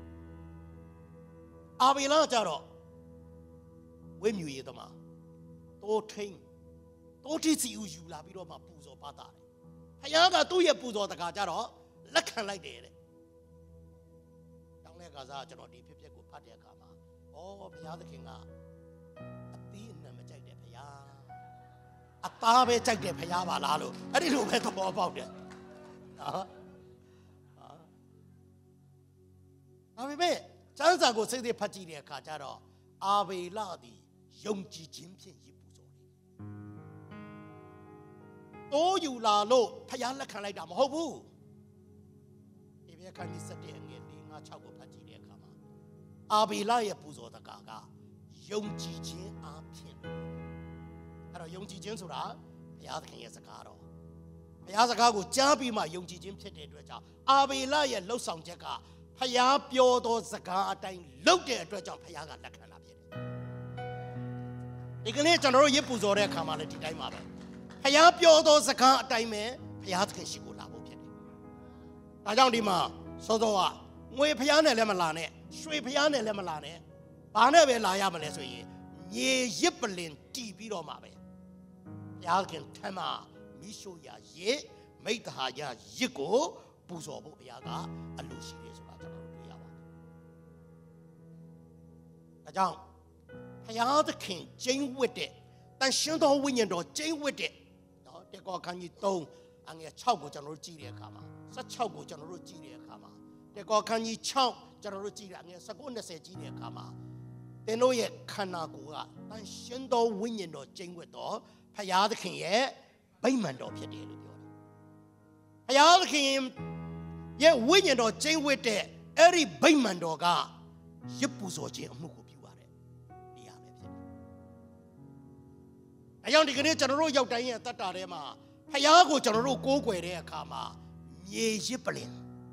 အာဗေလကြတော့ဝိမြူရည်သမားတိုးထိန်တိုးတိစီယူလာပြီးတော့မှပူဇော်ပါတာတယ်ဘုရားကသူ့ရဲ့ပူဇော်တကာကြတော့လက်ခံလိုက်တယ်တဲ့တောင်းတဲ့အခါစားကျွန်တော်ဒီဖြစ်ကိုဖတ်တဲ့အခါမှာဩဘုရားသခင်ကအသီးအနှံမကြိုက်တဲ့ဘုရားအသားပဲကြိုက်တယ်ဖရားပါလားလို့အဲ့ဒီလိုပဲသဘောပေါက်တယ်နော်ဒါပေမဲ့ကျမ်းစာကိုစိတ်သေးဖတ်ကြည့်တဲ့အခါကျတော့အာဗေလသည်ယုံကြည်ခြင်းဖြင့်ရစ်ပူဇော်တယ်တိုးယူလာလို့ဖရားလက်ခံလိုက်တာမဟုတ်ဘူးဒီဘက်ခန်းကြီး7ငယ်4 5 6ကိုဖတ်ကြည့်တဲ့အခါမှာအာဗေလရဲ့ပူဇော်တကာကယုံကြည်ခြင်းအားဖြင့်အဲ့တော့ယုံကြည်ခြင်းဆိုတာဘုရားသခင်ရဲ့စကားတော်ဘုရားစကားကိုကြားပြီးမှယုံကြည်ခြင်းဖြစ်တဲ့အတွက်ကြောင့်အာဗေလရဲ့လှုပ်ဆောင်ချက်ကဘုရားပြောသောစကားအတိုင်းလုပ်တဲ့အတွက်ကြောင့်ဘုရားကလက်ခံတာဖြစ်တယ်ဒီကနေ့ကျွန်တော်တို့ရစ်ပူဇော်တဲ့အခါမှာလည်းဒီတိုင်းပါပဲဘုရားပြောသောစကားအတိုင်းပဲဘုရားသခင်ရှိကိုလာဖို့ဖြစ်တယ်ဒါကြောင့်ဒီမှာစောစောကငွေဘုရားနဲ့လည်းမလာနဲ့ရွှေဘုရားနဲ့လည်းမလာနဲ့ဘာနဲ့ပဲလာရမလဲဆိုရင်မြေရစ်ပလင်တီးပြီးတော့မှာပဲဘုရားခင်ထမ်းမှာမိရှုရရစ်မိတ္တဟာရရစ်ကိုပူဇော်ဖို့ဘုရားကအလိုရှိတယ်ဆိုတာကျွန်တော်တို့တွေ့ရပါတယ်။ဒါကြောင့်ဘုရားသခင်ကျင်းဝတ်တဲ့တန်ရှင်းသောဝိညာဉ်တော်ကျင်းဝတ်တဲ့နော်တေကောခန်းကြီး3အငယ်6ကိုကျွန်တော်တို့ကြည့်တဲ့အခါမှာ16ကိုကျွန်တော်တို့ကြည့်တဲ့အခါမှာတေကောခန်းကြီး6ကျွန်တော်တို့ကြည့်တဲ့အငယ်19 20ကြည့်တဲ့အခါမှာသင်တို့ရဲ့ခန္ဓာကိုယ်ကတန်ရှင်းသောဝိညာဉ်တော်ကျင်းဝတ်တော်ဘုရားသခင်ရဲ့ဗိမာန်တော်ဖြစ်တယ်လို့ပြောတယ်။ဘုရားသခင်ရဲ့ဝိညာဉ်တော်ကျင်းဝတ်တဲ့အဲ့ဒီဗိမာန်တော်ကရစ်ပူဇော်ခြင်းအမှုကိုပြုရတယ်။နေရာပဲဖြစ်တယ်။အကြောင်းဒီကနေ့ကျွန်တော်တို့ရောက်တိုင်းရဲ့တတ်တာထဲမှာဘုရားကိုကျွန်တော်တို့ကိုးကွယ်တဲ့အခါမှာမြေရစ်ပလင်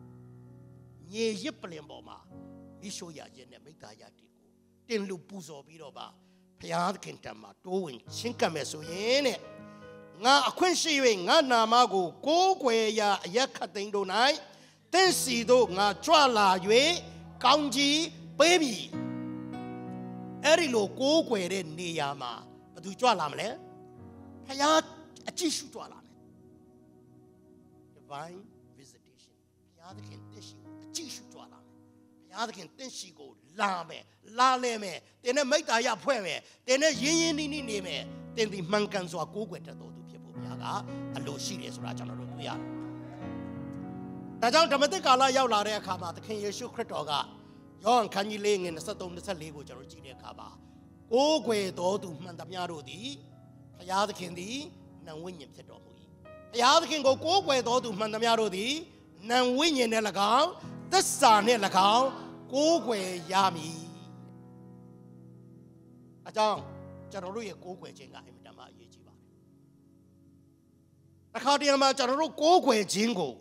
ပေါ်မှာမိရှုရခြင်းနဲ့မိတ္တာရတီကိုတင်လူပူဇော်ပြီးတော့ပါဘုရားသခင်တံမှာတိုးဝင်ချင်းကပ်မယ်ဆိုရင်တဲ့ငါအခွင့်ရှိ၍ငါနာမကိုကိုးကွယ်ရာအရက်ခတ်သိမ်းတို့၌သင်စီတို့ငါကြွလာ၍ကောင်းကြီးပေးပြီအဲ့ဒီလိုကိုးကွယ်တဲ့နေရာမှာဘယ်သူကြွလာမလဲဘုရားအကြည့်ရှုကြွလာမယ် divine visitation ဘုရားသခင်တရှိကိုအကြည့်ရှုကြွလာမယ်ဘုရားသခင်တရှိကိုလာမယ်လာလဲမယ်တင်းနဲ့မိတ္တာရဖွဲ့မယ်တင်းနဲ့ရင်းရင်းနှီးနှီးနေမယ်တင်းဒီမှန်ကန်စွာကိုးကွယ်တတ်တော်သူဖြစ်ဖို့ဘုရားကအလိုရှိတယ်ဆိုတာကျွန်တော်တို့တွေ့ရတယ်။ဒါကြောင့်ဓမ္မသစ်ကာလရောက်လာတဲ့အခါမှာသခင်ယေရှုခရစ်တော်ကယောဟန်ခန်းကြီး4ငယ်23 24ကိုကျွန်တော်ကြည့်တဲ့အခါမှာကိုးကွယ်တော်သူမှန်သမျှတို့သည်ဘုရားသခင်သည်နံဝိညာဉ်ဖြစ်တော်မူ၏။ဘုရားသခင်ကိုကိုးကွယ်တော်သူမှန်သမျှတို့သည်နံဝိညာဉ်နဲ့၎င်းသစ္စာနဲ့၎င်းကိုးကွယ်ရမည်။အကြောင်းကျွန်တော်တို့ရဲ့ကိုးကွယ်ခြင်းကအင်မတန်မှအရေးကြီးပါတယ်။အခါတည်းမှာကျွန်တော်တို့ကိုးကွယ်ခြင်းကို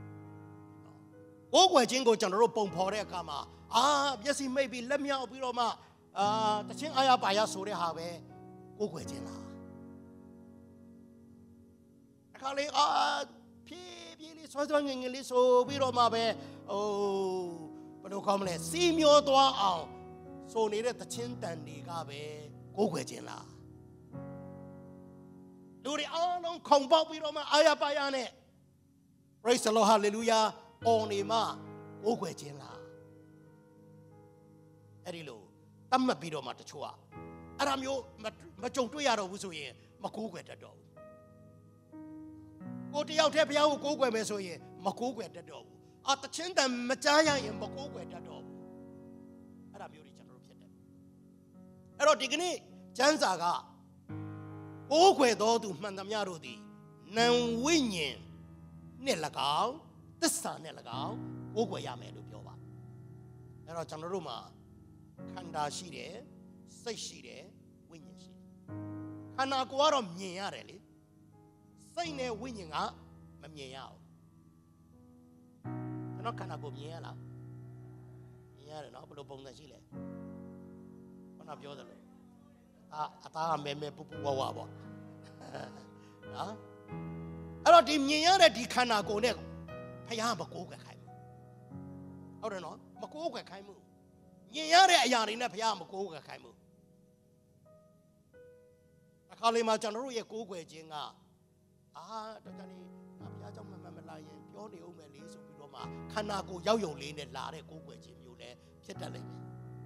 ကျွန်တော်တို့ပုံဖော်တဲ့အခါမှာမျက်စိမိတ်ပြီးလက်မြောက်ပြီးတော့မှတချင်းအာရပါရဆိုတဲ့ဟာပဲကိုးကွယ်ခြင်းလား။အခါလေးဖြည်းဖြည်းလေးဆွဲငယ်လေးဆိုပြီးတော့မှပဲဘယ်လိုကောင်းမလဲစီမျောသွားအောင်ဆိုနေတဲ့တချင်းတန်တွေကပဲကိုးကွယ်ခြင်းလားလူတွေအားလုံးခုန်ပေါက်ပြီးတော့မှအာရပါရနဲ့ praise the Lord hallelujah အော်နေမှကိုးကွယ်ခြင်းလားအဲ့ဒီလိုတတ်မှတ်ပြီးတော့မှတချို့ကအဲ့ဒါမျိုးမကြုံတွေ့ရတော့ဘူးဆိုရင်မကိုးကွယ်တတ်တော့ဘူးကိုတယောက်တည်းဘုရားကိုကိုးကွယ်မယ်ဆိုရင်မကိုးကွယ်တတ်တော့ဘူးတချင်းတန်မကြားရရင်မကိုးကွယ်တတ်တော့ဘူးအဲ့ဒါမျိုးတွေကျွန်တော်တို့ဖြစ်တယ်အဲ့တော့ဒီကနေ့ကျမ်းစာကကိုးကွယ်တော်သူမှန်သမျှတို့သည်နံဝိညာဉ်နဲ့၎င်းသစ္စာနဲ့၎င်းကိုးကွယ်ရမယ်လို့ပြောပါအဲ့တော့ကျွန်တော်တို့မှာခန္ဓာရှိတယ်စိတ်ရှိတယ်ဝိညာဉ်ရှိတယ်ခန္ဓာကိုယ်ကတော့မြင်ရတယ်လေစိတ်နဲ့ဝိညာဉ်ကမမြင်ရဘူးကျွန်တော်ခန္ဓာကိုယ်မြင်ရလားမြင်ရတယ်နော်ဘယ်လိုပုံစံရှိလဲခုနပြောတယ်လို့အသားကမဲပူဝါပေါ့နော်အဲ့တော့ဒီမြင်ရတဲ့ဒီခန္ဓာကိုယ်နဲ့ဖယားမကိုးကွယ်ခိုင်းဘူးဟုတ်တယ်နော်မကိုးကွယ်ခိုင်းဘူးမြင်ရတဲ့အရာတွေနဲ့ဖယားမကိုးကွယ်ခိုင်းဘူးအခါလေးမှာကျွန်တော်တို့ရဲ့ကိုးကွယ်ခြင်းကတော်ကြနေဘုရားကြောင့်မလာရင်ပြောနေဦးမယ်လေဆိုပြီးတော့မှခန္ဓာကိုယ်ရောက်ယုံလေးနဲ့လာတဲ့ကိုးကွယ်ခြင်းမျိုးလည်းဖြစ်တတ်လိမ့်မယ်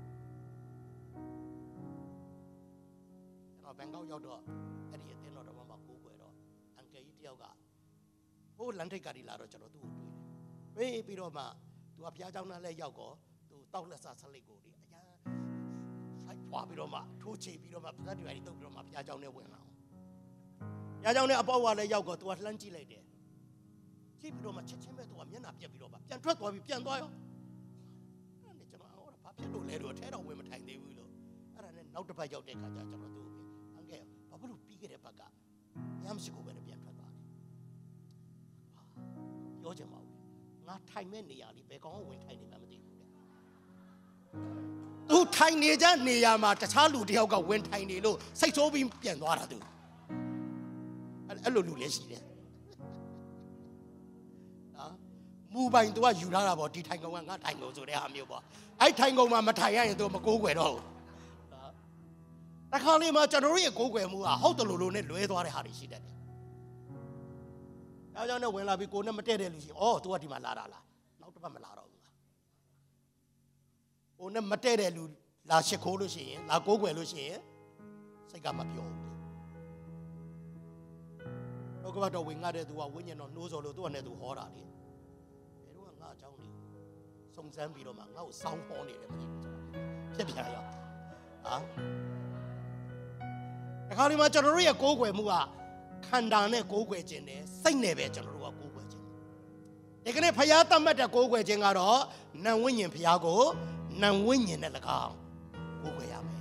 ဘန်ကောက်ရောက်တော့အဲ့ဒီအသင်းတော်တော်မှာကိုးကွယ်တော့အန်ကယ်ကြီးတယောက်ကဟိုလန်ထိတ်ကလာတော့ကျွန်တော်သူ့ကိုတွေ့တယ်ပြီးတော့မှသူကဘုရားကျောင်းသားလည်းရောက်တော့သူတောက်လက်စားဆက်လက်ကိုဒီအရာဆိုင်ဖွာပြီးတော့မှထိုးချပြီးတော့မှပြတ်တွေတုပ်ပြီးတော့မှဘုရားကျောင်းထဲဝင်လာအောင်ဘုရားကျောင်းထဲအပေါက်ဝလည်းရောက်တော့သူကလှမ်းကြည့်လိုက်တယ်ကြည့်ပြီးတော့မှချက်ချင်းပဲသူကမျက်နှာပြက်ပြီးတော့မှပြန်ထွက်သွားပြီးပြန်သွားရောအဲ့ဒါကျွန်တော်ဟောဘာဖြစ်လို့လဲတော့ထဲတော့ဝင်မထိုင်သေးဘူးလို့အဲ့ဒါနဲ့နောက်တစ်ပတ်ရောက်တဲ့ခါကျကျွန်တော်သူ့ဘာလို့ပြီးခဲ့တဲ့ဘက်ကညမရှိကိုပဲပြန်ထွက်သွားတယ်ပြောချင်ပါဘူးငါထိုင်မဲ့နေရာလေးဘယ်ကောင်ဝင်ထိုင်နေမှမသိဘူးတဲ့သူထိုင်နေကြနေရာမှာတခြားလူတယောက်ကဝင်ထိုင်နေလို့စိတ်ဆိုးပြီးပြန်သွားတာသူအဲ့လိုလူလည်းရှိတယ်နော်မူပိုင်သူကယူထားတာပေါ့ဒီထိုင်ကောင်ကငါထိုင်ကုန်ဆိုတဲ့ဟာမျိုးပေါ့အဲ့ထိုင်ကုန်မှာမထိုင်ရရင်သူမကိုးကွယ်တော့ဘူးတခါလေးမှကျွန်တော်တို့ရဲ့ကိုယ်ွယ်မှုကဟုတ်တယ်လို့နဲ့လွဲသွားတဲ့ဟာတွေရှိတတ်တယ်ဒါကြောင့်လည်းဝင်လာပြီးကိုယ်နဲ့မတည့်တဲ့လူရှိအော် तू ကဒီမှာလာတာလားနောက်တစ်ပတ်မလာတော့ဘူးကိုယ်နဲ့မတည့်တဲ့လူလာရှစ်ခိုးလို့ရှိရင်လာကိုယ်ွယ်လို့ရှိရင်စိတ်ကမပြောဘူးတော့ကဘာတော့ဝင်ငါတဲ့ तू ကဝိညာဉ်တော်နှိုးစော်လို့ तू ကနဲ့ तू ဟောတာလေဘယ်တော့ငါအကြောင်းလေးစုံစမ်းပြီးတော့မှငါ့ကိုစောင်းဟောနေတယ်မသိဘူးဖြစ်ပြန်ရောတခါဒီမှာကျွန်တော်တို့ရဲ့ကိုးကွယ်မှုကခန္ဓာနဲ့ကိုးကွယ်ခြင်းနဲ့စိတ်နဲ့ပဲကျွန်တော်တို့ကကိုးကွယ်ခြင်းဒီကနေ့ဖယားတတ်မှတ်တဲ့ကိုးကွယ်ခြင်းကတော့နံဝိညာဉ်ဖယားကိုနံဝိညာဉ်နဲ့၎င်းကိုးကွယ်ရမယ်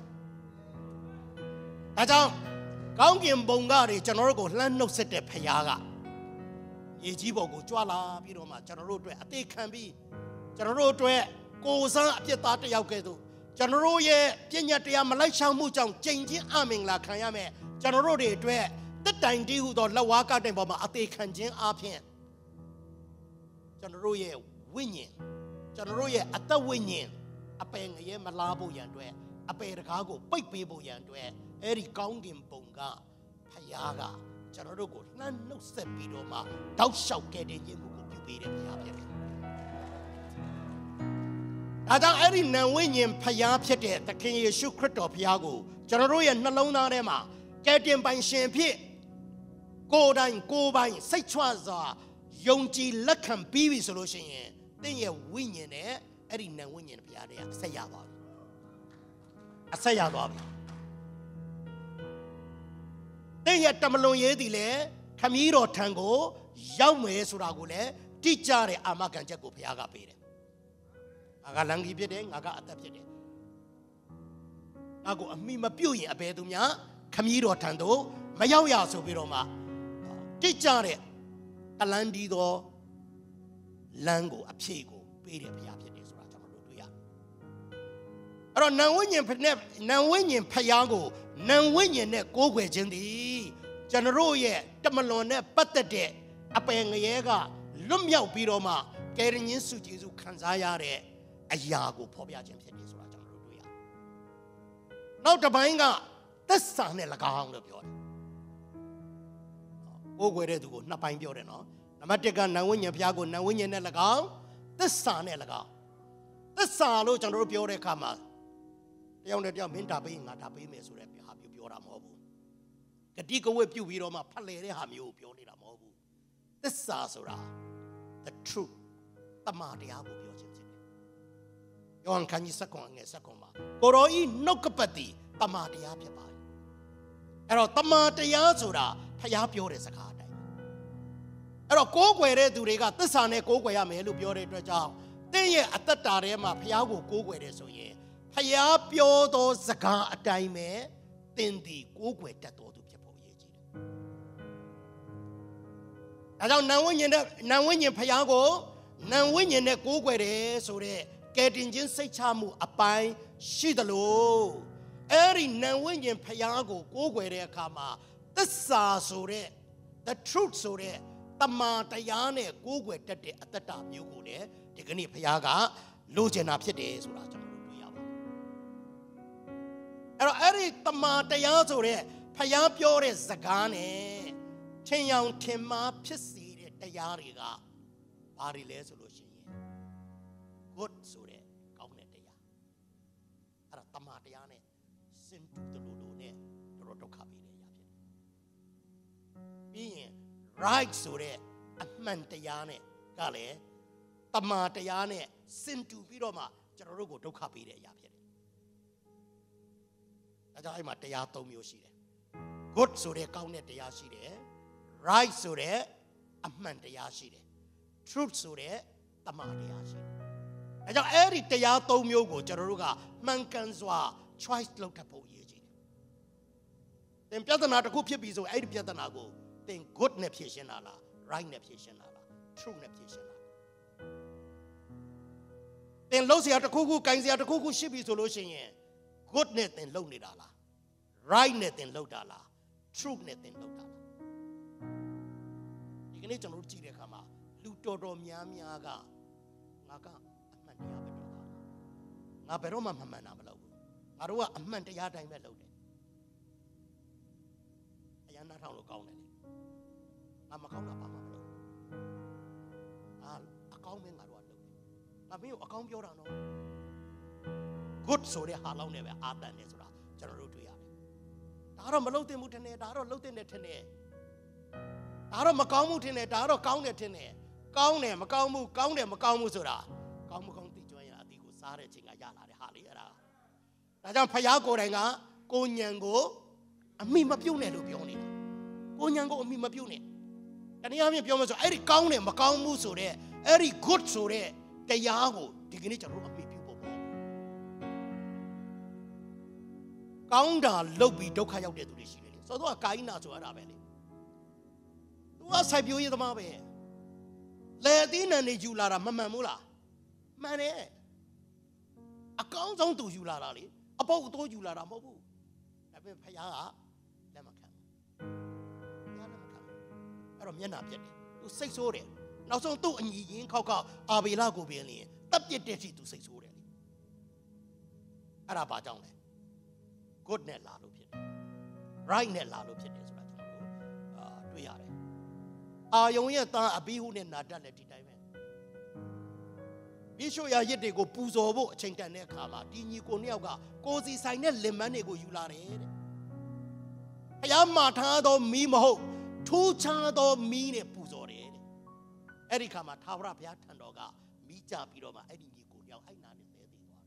ဒါကြောင့်ကောင်းကင်ဘုံကနေကျွန်တော်တို့ကိုလှမ်းနှုတ်ဆက်တဲ့ဖယားကမြေကြီးပေါ်ကိုကြွလာပြီးတော့မှကျွန်တော်တို့အတွက်အသေးခံပြီးကျွန်တော်တို့အတွက်ကိုယ်စားအပြစ်သားတစ်ယောက်ကဲ့သို့ကျွန်တော်တို့ရဲ့ပြည့်ညတ်တရားမလိုက်ရှောင်မှုကြောင့်ကြိမ်ချင်းအမင်္ဂလာခံရမယ်ကျွန်တော်တို့တွေအတွက်တက်တိုင်တီးဟူသောလက်ဝါးကတိုင်ပေါ်မှာအသေးခံခြင်းအပြင်ကျွန်တော်တို့ရဲ့ဝိညာဉ်ကျွန်တော်တို့ရဲ့အသက်ဝိညာဉ်အပယ်ငရဲမလားဖို့ရန်အတွက်အပယ်တကားကိုပိတ်ပေးဖို့ရန်အတွက်အဲ့ဒီကောင်းကင်ဘုံကဖယားကကျွန်တော်တို့ကိုလှမ်းနှုတ်ဆက်ပြီးတော့မှတောက်လျှောက်ခဲ့တဲ့ခြင်းမှုကိုပြုပေးတဲ့ဖယားဖြစ်တယ်ဒါကြောင့်အဲ့ဒီနံဝိညာဉ်ဖယားဖြစ်တဲ့သခင်ယေရှုခရစ်တော်ဖယားကိုကျွန်တော်တို့ရဲ့နှလုံးသားထဲမှာကယ်တင်ပိုင်ရှင်ဖြစ်ကိုယ်တိုင်ကိုယ်ပိုင်စိတ်ချစွာယုံကြည်လက်ခံပြီးပြီဆိုလို့ရှိရင်သင်ရဲ့ဝိညာဉ်နဲ့အဲ့ဒီနံဝိညာဉ်ဖယားတဲ့အဆက်ရသွားပြီအဆက်ရသွားပြီသင်ရဲ့တမလွန်ရေးသည်လေခမည်းတော်ထံကိုရောက်မယ်ဆိုတာကိုလည်းတိကျတဲ့အာမခံချက်ကိုဖယားကပေးတယ်ငါကလန်ကြီးဖြစ်တယ်ငါကအသက်ဖြစ်တယ်ငါကိုအမိမပြုတ်ရင်အဘယ်သူများခမည်းတော်ထံသို့မရောက်ရဆိုပြီးတော့မှတိကျတဲ့တလန်းဒီသောလမ်းကိုအဖြေကိုပေးတယ်ဘုရားဖြစ်တယ်ဆိုတာကျွန်တော်တို့တွေ့ရတယ်အဲ့တော့နံဝိညာဉ်ဖယားကိုနံဝိညာဉ်နဲ့ကိုးကွယ်ခြင်းသည်ကျွန်တော်တို့ရဲ့တမလွန်နဲ့ပတ်သက်တဲ့အပယ်ငရဲကလွတ်မြောက်ပြီးတော့မှကယ်တင်ခြင်းစုကျေးဇူးခံစားရတဲ့အရာကိုဖော်ပြခြင်းဖြစ်တယ်ဆိုတာကျွန်တော်တို့တွေ့ရတယ်။နောက်တစ်ပိုင်းကသစ္စာနဲ့၎င်းလို့ပြောတယ်။ကိုးကွယ်တဲ့သူကိုနှစ်ပိုင်းပြောတယ်နော်။နံပါတ်1ကနံဝိညာဉ်ဘုရားကိုနံဝိညာဉ်နဲ့၎င်းသစ္စာနဲ့၎င်းသစ္စာလို့ကျွန်တော်တို့ပြောတဲ့အခါမှာတယောက်နဲ့တယောက်မင်းတာပေးငါတာပေးမယ်ဆိုတဲ့ဟာမျိုးပြောတာမဟုတ်ဘူး။ဂတိကဝတ်ပြုပြီးတော့မှဖတ်လေတဲ့ဟာမျိုးကိုပြောနေတာမဟုတ်ဘူး။သစ္စာဆိုတာ the truth တမန်တရားကိုပြောခြင်းဖြစ်တယ်။ယောဟန်ခန်းကြီး7 ငယ်7မှာကိုရောဤနှုတ်ကပတ်သည်တမန်တရားဖြစ်ပါတယ်။အဲ့တော့တမန်တရားဆိုတာဖျားပြောတဲ့စကားအတိုင်း။အဲ့တော့ကိုးကွယ်တဲ့သူတွေကသစ္စာနဲ့ကိုးကွယ်ရမယ်လို့ပြောတဲ့အတွက်ကြောင့်တင်းရဲ့အသက်တာထဲမှာဖျားကိုကိုးကွယ်တယ်ဆိုရင်ဖျားပြောသောစကားအတိုင်းပဲတင်းသည်ကိုးကွယ်တတ်တော်သူဖြစ်ဖို့အရေးကြီးတယ်။ဒါကြောင့်နံဝိညာဉ်ဖျားကိုနံဝိညာဉ်နဲ့ကိုးကွယ်တယ်ဆိုတဲ့ကယ်တင်ခြင်းစိတ်ချမှုအပိုင်းရှိသလိုအဲ့ဒီနံဝိညာဉ်ဖျားကိုကိုးကွယ်တဲ့အခါမှာသစ္စာဆိုတဲ့ the truth ဆိုတဲ့တမန်တရားနဲ့ကိုးကွယ်တတ်တဲ့အတ္တမျိုးကိုလည်းဒီကနေ့ဖျားကလိုချင်တာဖြစ်တယ်ဆိုတာကျွန်တော်တို့တွေ့ရပါတယ်အဲ့တော့အဲ့ဒီတမန်တရားဆိုတဲ့ဖျားပြောတဲ့စကားနဲ့ထင်ယောင်ထင်မှားဖြစ်စေတဲ့တရားတွေကဘာတွေလဲဆိုလို့ရှိရင် good ဆိုတဲ့ကောင်းတဲ့တရားအဲ့ဒါတမန်တရားနဲ့စင်တူတလူလူနဲ့တို့ဒုက္ခပေးတဲ့အရာဖြစ်တယ်ပြီးရင် right ဆိုတဲ့အမှန်တရားနဲ့ကလည်းတမန်တရားနဲ့စင်တူပြီးတော့မှကျွန်တော်တို့ကိုဒုက္ခပေးတဲ့အရာဖြစ်တယ်ဒါကြောင့်အဲ့မှာတရား၃မျိုးရှိတယ် good ဆိုတဲ့ကောင်းတဲ့တရားရှိတယ် right ဆိုတဲ့အမှန်တရားရှိတယ်truth ဆိုတဲ့တမန်တရားရှိတယ်။အဲကြောင့်အဲ့ဒီတရား၃မျိုးကိုကျွန်တော်တို့ကမှန်ကန်စွာ choice လုပ်တတ်ဖို့အရေးကြီးတယ်။သင်ပြဿနာတစ်ခုဖြစ်ပြီဆိုအဲ့ဒီပြဿနာကိုသင် good နဲ့ဖြေရှင်းတာလား right နဲ့ဖြေရှင်းတာလား true နဲ့ဖြေရှင်းတာလား။သင်လုပ်စရာတစ်ခုခု၊ကိုင်စရာတစ်ခုခုရှိပြီဆိုလို့ရှိရင် good နဲ့သင်လုပ်နေတာလား right နဲ့သင်လုပ်တာလား true နဲ့သင်လုပ်တာလား။ဒီကနေ့ကျွန်တော်တို့ကြည့်တဲ့အခါမှာလူတော်တော်များများကငါကအမှန်တရားပဲပြောတာငါဘယ်တော့မှမမှန်တာမလုပ်ဘူးငါတို့ကအမှန်တရားတိုင်းပဲလုပ်တယ်ပြန်နှားထောင်လို့ကောင်းတယ်လေငါမကောင်းတာဘာမှမလုပ်အကောင်းမင်းငါတို့ကလုပ်တယ်ငါမင်းကိုအကောင်းပြောတာနော် good ဆိုတဲ့ဟာလောက်နဲ့ပဲအာတန်တယ်ဆိုတာကျွန်တော်တို့တွေ့ရတယ်ဒါတော့မလုပ်သင့်ဘူးထင်တယ်ဒါတော့လုပ်သင့်တယ်ထင်တယ်ဒါတော့မကောင်းဘူးထင်တယ်ဒါတော့ကောင်းတယ်ထင်တယ်ကောင်းတယ်မကောင်းဘူးကောင်းတယ်မကောင်းဘူးဆိုတာကောင်းမကောင်းသိကျွမ်းရအတီးကိုစားတဲ့ချိန်ကရလာတဲ့ဟာလေးအဲ့ဒါကြောင့်ဖယားကိုယ်တိုင်ကကိုညံကိုအမိမပြုတ်နဲ့လို့ပြောနေတာကိုညံကိုအမိမပြုတ်နဲ့တနည်းအားဖြင့်ပြောမှဆိုအဲ့ဒီကောင်းတယ်မကောင်းဘူးဆိုတဲ့အဲ့ဒီ good ဆိုတဲ့တရားကိုဒီကနေ့ကျွန်တော်တို့အမိပြုဖို့ပေါ့ကောင်းတာလုပ်ပြီးဒုက္ခရောက်တဲ့သူတွေရှိတယ်လေဆိုတော့ကာယနာဆိုရတာပဲလေသူကစိုက်ပျိုးရေးသမားပဲလေအသီးနှံနေယူလာတာမမှန်ဘူးလားမှန်တယ်အကောင်းဆုံးသူယူလာတာလေအပုပ်အတိုးယူလာတာမဟုတ်ဘူးဒါပေမဲ့ဖယားကလက်မခံဘူးဖယားလက်မခံဘူးအဲ့တော့မျက်နှာပြက်တယ်သူစိတ်ဆိုးတယ်နောက်ဆုံးသူ့အညီရင်းခောက်အာဘေလကိုပင်လျင်တပ်ပြစ်တဲ့ထိသူစိတ်ဆိုးတယ်လေအဲ့ဒါဘာကြောင့်လဲ good နဲ့လာလို့ဖြစ်တယ် right နဲ့လာလို့ဖြစ်တယ်ဆိုတာကျွန်တော်တို့တွေ့ရတယ်အာယုံရဲ့သားအဘိဟုနဲ့နာတတ်လည်းဒီတိုင်းပဲမိရှုရရစ်တွေကိုပူဇော်ဖို့အချိန်တန်တဲ့အခါမှာဒီညီကိုနှစ်ယောက်ကကိုစီဆိုင်တဲ့လင်မန်းတွေကိုယူလာတယ်တဲ့ဘုရားမှာထားသောမီးမဟုတ်ထူးခြားသောမီးနဲ့ပူဇော်တယ်တဲ့အဲ့ဒီခါမှာထာဝရဘုရားထံတော်ကမီးကြပြီးတော့မှအဲ့ဒီညီကိုနှစ်ယောက်အဲ့နာနဲ့လဲသေးသွားတယ်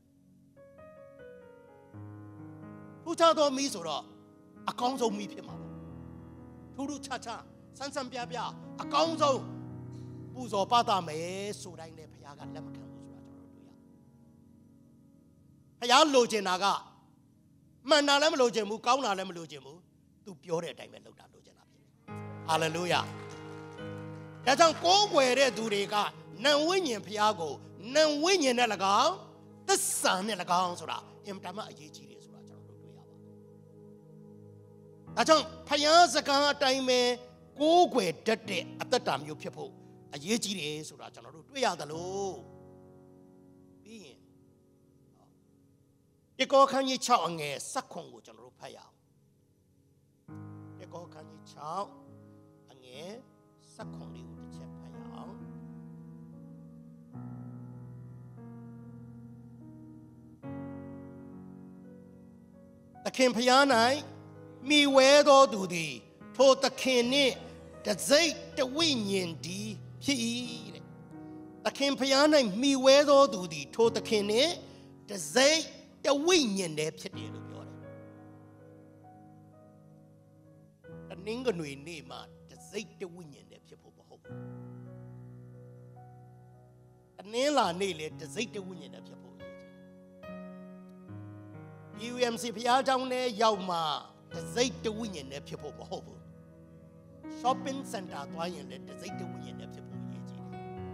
ထူးခြားသောမီးဆိုတော့အကောင်းဆုံးမီးဖြစ်မှာပေါ့ထူးထူးခြားခြားဆန်းဆန်းပြပြအကောင်းဆုံးပူဇော်ပါတာမယ်ဆိုတိုင်းလည်းဘုရားကလက်မခံဘူးဆိုတာကျွန်တော်တို့တွေ့ရတယ်ဘုရားလိုချင်တာကမှန်တာလည်းမလိုချင်ဘူးကောင်းတာလည်းမလိုချင်ဘူးသူပြောတဲ့အတိုင်းပဲလုပ်တာလိုချင်တာဖြစ်တယ်ဟာလေလုယာဒါကြောင့်ကိုးကွယ်တဲ့သူတွေကနံဝိညာဉ်ဘုရားကိုနံဝိညာဉ်နဲ့၎င်းသစ္စာနဲ့၎င်းဆိုတာအင်မတန်မှအရေးကြီးတယ်ဆိုတာကျွန်တော်တို့တွေ့ရပါတယ်ဒါကြောင့်ဘုရားစကားအတိုင်းပဲကိုးကွယ်တတ်တဲ့အသက်တာမျိုးဖြစ်ဖို့အရေးကြီးတယ်ဆိုတာကျွန်တော်တို့တွေ့ရသလိုပြီးရင်တေကောခန်းကြီး6အငယ်7ခွန်ကိုကျွန်တော်တို့ဖတ်ရအောင်တေကောခန်းကြီး6အငယ်7ခွန်လေးကိုတစ်ချက်ဖတ်ရအောင်သခင်ဖျား၌မိဝဲသောသူသည်ထိုသခင်နှင့်တစိတ်တဝိညာဉ်ဒီဖြစ်၏တဲ့သခင်ဖျား၌မိဝဲသောသူသည်ထိုသခင်နှင့်တစိတ်တဝိညာဉ်တည်းဖြစ်တယ်လို့ပြောတယ်တနင်္ဂနွေနေ့မှာတစိတ်တဝိညာဉ်တည်းဖြစ်ဖို့မဟုတ်ဘူးတနင်္လာနေ့လေတစိတ်တဝိညာဉ်တည်းဖြစ်ဖို့အရေးကြီးတယ် UMC ဖျားเจ้าနဲ့ရောက်မှတစိတ်တဝိညာဉ်တည်းဖြစ်ဖို့မဟုတ်ဘူးshopping center သွားရင်လည်းတစိတ်တဝိညာဉ်နဲ့ဖြစ်ဖို့အရေးကြီးတယ်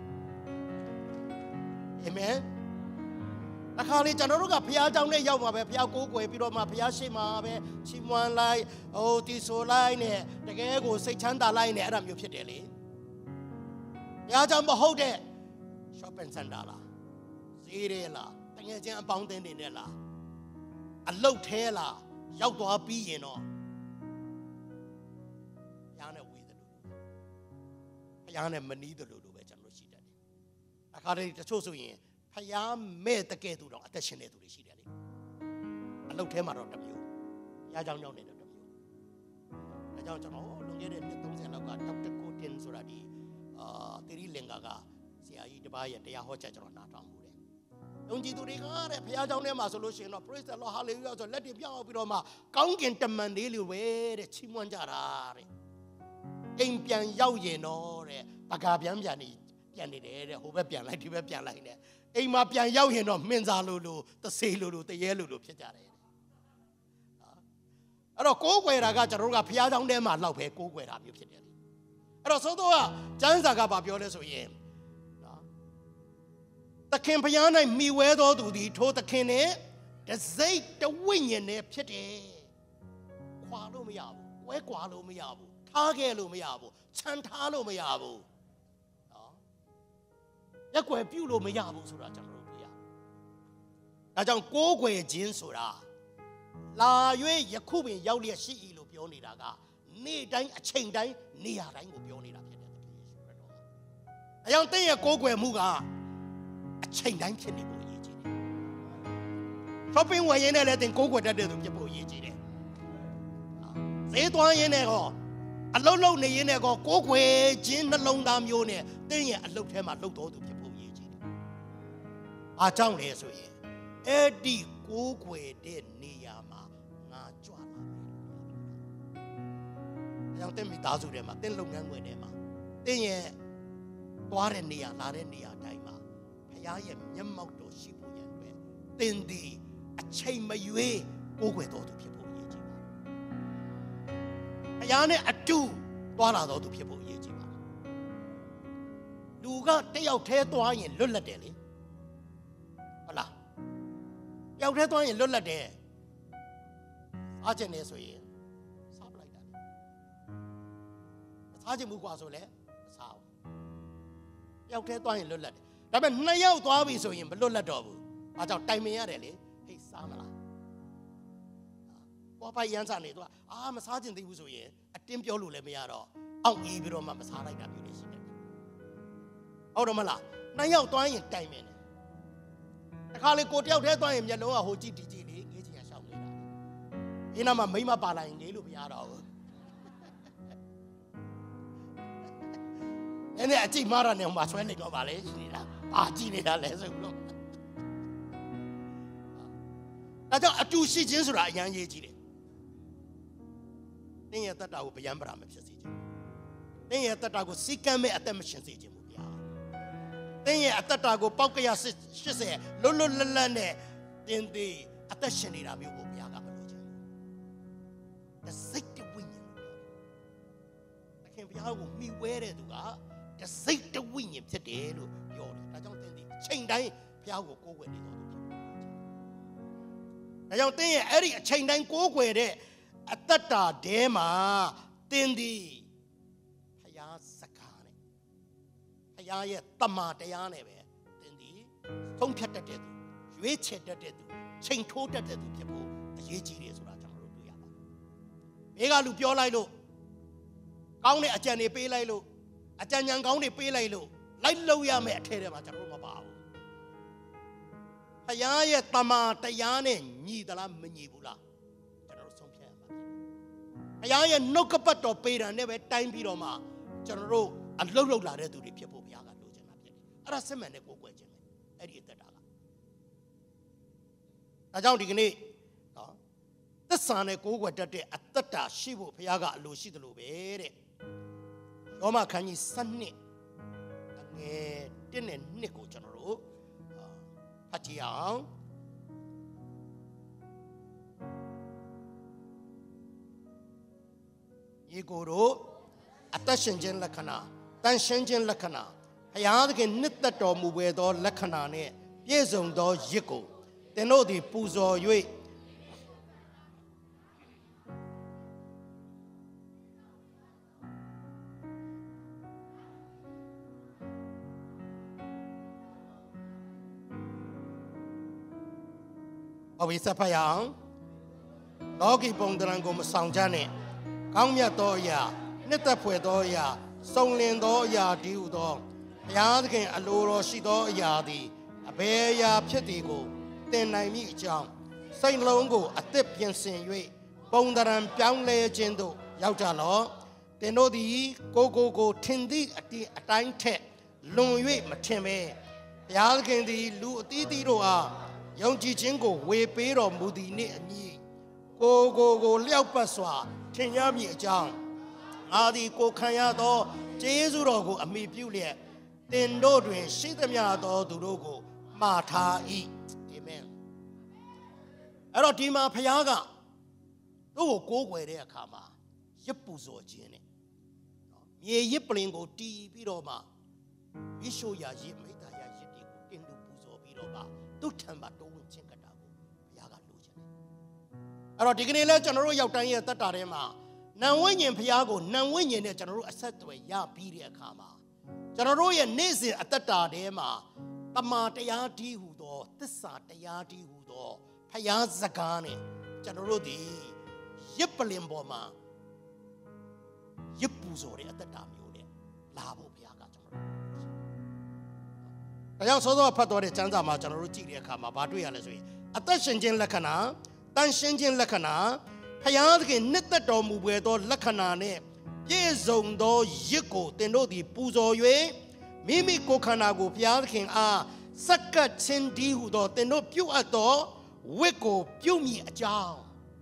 အာမင်အခါလေးကျွန်တော်တို့ကဘုရားကျောင်းနဲ့ရောက်မှာပဲဘုရားကိုးကွယ်ပြီးတော့မှဘုရားရှိမှာပဲချီးမွမ်းလိုက်တီဆိုလိုက်နဲ့တကယ်ကိုစိတ်ချမ်းသာလိုက်နဲ့အဲ့ဒါမျိုးဖြစ်တယ်လေဘုရားကျောင်းမဟုတ်တဲ့ shopping center လားဈေးရဲလားတကယ်ချင်းအပေါင်းအသင်းတွေနဲ့လားအလုတ်ထဲလားရောက်သွားပြီးရင်တော့ဘုရားနဲ့ဝေးတယ်လို့ဘုရားနဲ့မနီးတယ်လို့ပဲကျွန်တော်တို့ရှိတတ်တယ်အခါတည်းတချို့ဆိုရင်ဖျားမဲ့တကယ်သူတော့အသက်ရှင်နေသူတွေရှိတယ်လေအလုတ်ထဲမှာတော့တစ်မျိုးဘုရားကြောင့်ကြောင့်နေတော့တစ်မျိုးဒါကြောင့်ကျွန်တော်လွန်ခဲ့တဲ့နှစ်30လောက်ကဒေါက်တာကိုတင်ဆိုတာဒီသီရိလင်္ကာကဆရာကြီးတစ်ပါးရဲ့တရားဟောချက်ကျွန်တော်နားထောင်မှုတယ်ယုံကြည်သူတွေကတဲ့ဘုရားကြောင့်ထဲမှာဆိုလို့ရှိရင်တော့ praise the Lord hallelujah ဆိုလက်တင်ပြောင်းပြီးတော့မှကောင်းကင်တမန်လေးလိုပဲတဲ့ချီးမွမ်းကြတာတဲ့အိမ်ပြန်ရောက်ရင်တော့တဲ့ပကာပြန်နေတယ်တဲ့ဟိုဘက်ပြန်လိုက်ဒီဘက်ပြန်လိုက်တဲ့အိမ်မှာပြန်ရောက်ရင်တော့မှင်စာလိုတဆေလိုတရေလိုဖြစ်ကြတယ်အဲ့တော့ကိုးကွယ်တာကကျွန်တော်တို့ကဘုရားကျောင်းထဲမှာလောက်ပဲကိုးကွယ်တာမျိုးဖြစ်တယ်အဲ့တော့သို့တော့ကျမ်းစာကဘာပြောလဲဆိုရင်သခင်ဘုရား၌မိဝဲသောသူသည်ထိုသခင်နဲ့တစိတ်တဝိညာဉ်နဲ့ဖြစ်တယ်ခွာလို့မရဘူးဝဲကွာလို့မရဘူးထားခဲ့လို့မရဘူးခြံထားလို့မရဘူးရက်ွယ်ပြုလို့မရဘူးဆိုတာကျွန်တော်တို့တွေ့ရဒါကြောင့်ကိုးကွယ်ခြင်းဆိုတာလာ၍ယခုပင်ရောက်လျက်ရှိ၏လို့ပြောနေတာကနေ့တိုင်းအချိန်တိုင်းနေရာတိုင်းကိုပြောနေတာဖြစ်တယ်သခင်ယေရှုခရစ်တော်အကြောင်းသင်ရဲ့ကိုးကွယ်မှုကအချိန်တိုင်းဖြစ်နေဖို့အရေးကြီးတယ် shopping ဝယ်ရင်းနဲ့လည်းသင်ကိုးကွယ်တတ်တဲ့သူဖြစ်ဖို့အရေးကြီးတယ်ဈေးသွားရင်းနဲ့ကောအလုံးလုံးနေရင်းနဲ့ကောကိုးကွယ်ခြင်းနှလုံးသားမျိုးနဲ့သင်ရဲ့အလုပ်ထဲမှာလှုပ်တော်သူဖြစ်ဖို့အရေးကြီးတယ်အားကြောင့်လေဆိုရင်အဲ့ဒီကိုးကွယ်တဲ့နေရာမှာငါကြွလာမယ်အကြောင်းသင်မိသားစုထဲမှာသင်လုပ်ငန်းခွင်ထဲမှာသင်ရဲ့သွားတဲ့နေရာလာတဲ့နေရာတိုင်းမှာဘုရားရဲ့မျက်မှောက်တော်ရှိဖို့ရန်အတွက်သင်သည်အချိန်မရွေးကိုးကွယ်တော်သူဖြစ်ဖို့အရေးကြီးပါတယ်ဘုရားနဲ့အတူသွားလာတော်သူဖြစ်ဖို့အရေးကြီးပါတယ်လူကတယောက်တည်းသွားရင်လွတ်လပ်တယ်လေဟုတ်လားတယောက်တည်းသွားရင်လွတ်လပ်တယ်စားခြင်းနေဆိုရင်စားပလိုက်တာလေစားခြင်းမှုကွာဆိုလဲမစားဘူးတယောက်တည်းသွားရင်လွတ်လပ်တယ်ဒါပေမဲ့နှစ်ယောက်သွားပြီဆိုရင်မလွတ်လပ်တော့ဘူးအားကြောင့်တိုင်ပင်ရတယ်လေဟေးစားမလားပွားပိုက်ရမ်းစားနေတော့မစားခြင်းသေးဘူးဆိုရင်အတင်းပြောလို့လည်းမရတော့အောင့်အေးပြီးတော့မှမစားလိုက်တာမျိုးလေးရှိတယ်ဟုတ်တော့မလားနှစ်ယောက်သွားရင်တိုင်ပင်တယ်တခါလေကိုတယောက်တည်းသွားရင်မျက်လုံးကဟိုကြည့်ဒီကြည့်လေးငေးချင်ရရှောက်နေတာဒီနာမှာမိမပါလာရင်ငေးလို့မရတော့ဘူးအဲ့ဒီအကြည့်မာရနဲ့ဟိုမှာဆွဲနေတော့ပါလေရှိနေတာကြည့်နေတာလဲဆိုလို့ဒါကြောင့်အတူရှိခြင်းဆိုတာအရန်ရေးကြီးတယ်တင်းရဲ့တတ်တာကိုဗျံပရာမဖြစ်စေခြင်းတင်းရဲ့တတ်တာကိုစီကံမဲ့အသက်မရှင်စေခြင်းဘူးဗျာတင်းရဲ့အသက်တာကိုပေါက်ကရ80လွတ်လွတ်လပ်လပ်နဲ့တင်းသေးအသက်ရှင်နေတာမျိုးကိုဗျာကမလို့ခြင်းတစိတ်တဝိညာဉ်လို့ပြောတယ်သခင်ဗျာကိုမိဝဲတဲ့သူကတစိတ်တဝိညာဉ်ဖြစ်တယ်လို့ပြောတယ်ဒါကြောင့်တင်းသေးချိန်တိုင်းဘုရားကိုကိုးကွယ်နေတော်သူဖြစ်ဒါကြောင့်တင်းရဲ့အဲ့ဒီအချိန်တိုင်းကိုးကွယ်တဲ့အတ္တတာတဲမှာတင်းသည်ဖျားစကားနဲ့ဖျားရဲ့တမန်တရားနဲ့ပဲတင်းသည်သုံးဖြတ်တတ်တဲ့သူရွေးချယ်တတ်တဲ့သူချိန်ထိုးတတ်တဲ့သူဖြစ်ဖို့အရေးကြီးတယ်ဆိုတာကျွန်တော်တို့တွေ့ရပါတယ်။ဘေးကလူပြောလိုက်လို့ကောင်းတဲ့အကြံတွေပေးလိုက်လို့အကြံဉာဏ်ကောင်းတွေပေးလိုက်လို့လိုက်လို့ရမယ်အထက်ထဲမှာကျွန်တော်တို့မပါဘူး။ဖျားရဲ့တမန်တရားနဲ့ညီသလားမညီဘူးလားကျွန်တော်တို့ဆုံးဖြတ်ရမှာ။ဖျားရဲ့နှုတ်ကပတ်တော်ပေးတာနဲ့ပဲတိုင်းပြီးတော့မှကျွန်တော်တို့အလုတ်လုတ်လာတဲ့သူတွေဖြစ်ဖို့ဘုရားကလိုချင်တာဖြစ်တယ်။အဲ့ဒါစစ်မှန်တဲ့ကိုယ်ကွယ်ခြင်းပဲ။အဲ့ဒီအသက်တာကဒါကြောင့်ဒီကနေ့နော်သစ္စာနဲ့ကိုးကွယ်တတ်တဲ့အသက်တာရှိဖို့ဘုရားကအလိုရှိတယ်လို့ပဲတဲ့။ရောမခန်းကြီး7အငယ်1နဲ့2ကိုကျွန်တော်တို့ဖတ်ကြည့်အောင်ညီကိုတို့အသက်ရှင်ခြင်းလက္ခဏာတန်ရှင်းခြင်းလက္ခဏာဘုရားသခင်နှစ်သက်တော်မူပေသောလက္ခဏာနဲ့ပြည့်စုံသောရစ်ကိုသင်တို့သည်ပူဇော်၍အဝိစဖယံလောကီပုံတရံကိုမဆောင်ကြနဲ့ကောင်းမြတ်သောအရာနှစ်သက်ဖွယ်သောအရာစုံလင်သောအရာတည်းဟုသောဘုရားသခင်အလိုတော်ရှိသောအရာသည်အဘယ်အရာဖြစ်သည်ကိုသင်နိုင်မည်အကြောင်းစိတ်လုံးကိုအသစ်ပြင်ဆင်၍ပုံတရံပြောင်းလဲခြင်းသို့ရောက်ကြလော့သင်တို့သည်ကိုထင်သည့်အတိုင်းထက်လွန်၍မထင်ပဲဘုရားသခင်သည်လူအသီးသီးတို့အားယုံကြည်ခြင်းကိုဝေပေးတော်မူသည်နှင့်အညီကိုလျောက်ပတ်စွာထင်ရမည်အကြောင်းငါသည်ကိုခံရသောကျေးဇူးတော်ကိုအမိပြုလျက်သင်တို့တွင်ရှိသမျှသောသူတို့ကိုမှားထား၏အာမင်အဲ့တော့ဒီမှာဘုရားကသူ့ကိုကိုးကွယ်တဲ့အခါမှာရစ်ပူဇော်ခြင်းနဲ့မြေရစ်ပလင်ကိုတီးပြီးတော့မှယေရှုရာရစ်မိတ္တရာရစ်တွေကိုတင်တူပူဇော်ပြီးတော့မှသူ့ထံမှာတိုးဝင်ခြင်းကတာကိုဘုရားကလိုချင်တယ်အဲ့တော့ဒီကနေ့လဲကျွန်တော်တို့ရောက်တိုင်းရဲ့တတ်တာထဲမှာနံဝိညာဉ်ဘုရားကိုနံဝိညာဉ်နဲ့ကျွန်တော်တို့အဆက်အသွယ်ရပြီးတဲ့အခါမှာကျွန်တော်တို့ရဲ့နေ့စဉ်အသက်တာထဲမှာတမန်တရားတည်းဟူသောသစ္စာတရားတည်းဟူသောဘုရားစကားနဲ့ကျွန်တော်တို့ဒီရစ်ပလင်ပေါ်မှာရစ်ပူဇော်တဲ့အသက်တာမျိုးနဲ့လာဖို့ဘုရားကကျွန်တော်တို့ဒါကြောင့်စောစောဖတ်တော်တဲ့ကျမ်းစာမှာကျွန်တော်တို့ကြည့်တဲ့အခါမှာဘာတွေ့ရလဲဆိုရင်အသက်ရှင်ခြင်းလက္ခဏာတန်ရှင်းခြင်းလက္ခဏာဘုရားသခင်နှစ်သက်တော်မူပွေသောလက္ခဏာနဲ့ပြည့်စုံသောရစ်ကိုသင်တို့သည်ပူဇော်၍မိမိကိုယ်ခန္ဓာကိုဘုရားသခင်အားစက္ကပ်ခြင်းဒီဟုသောသင်တို့ပြုအပ်သောဝတ်ကိုပြုမိအကြောင်း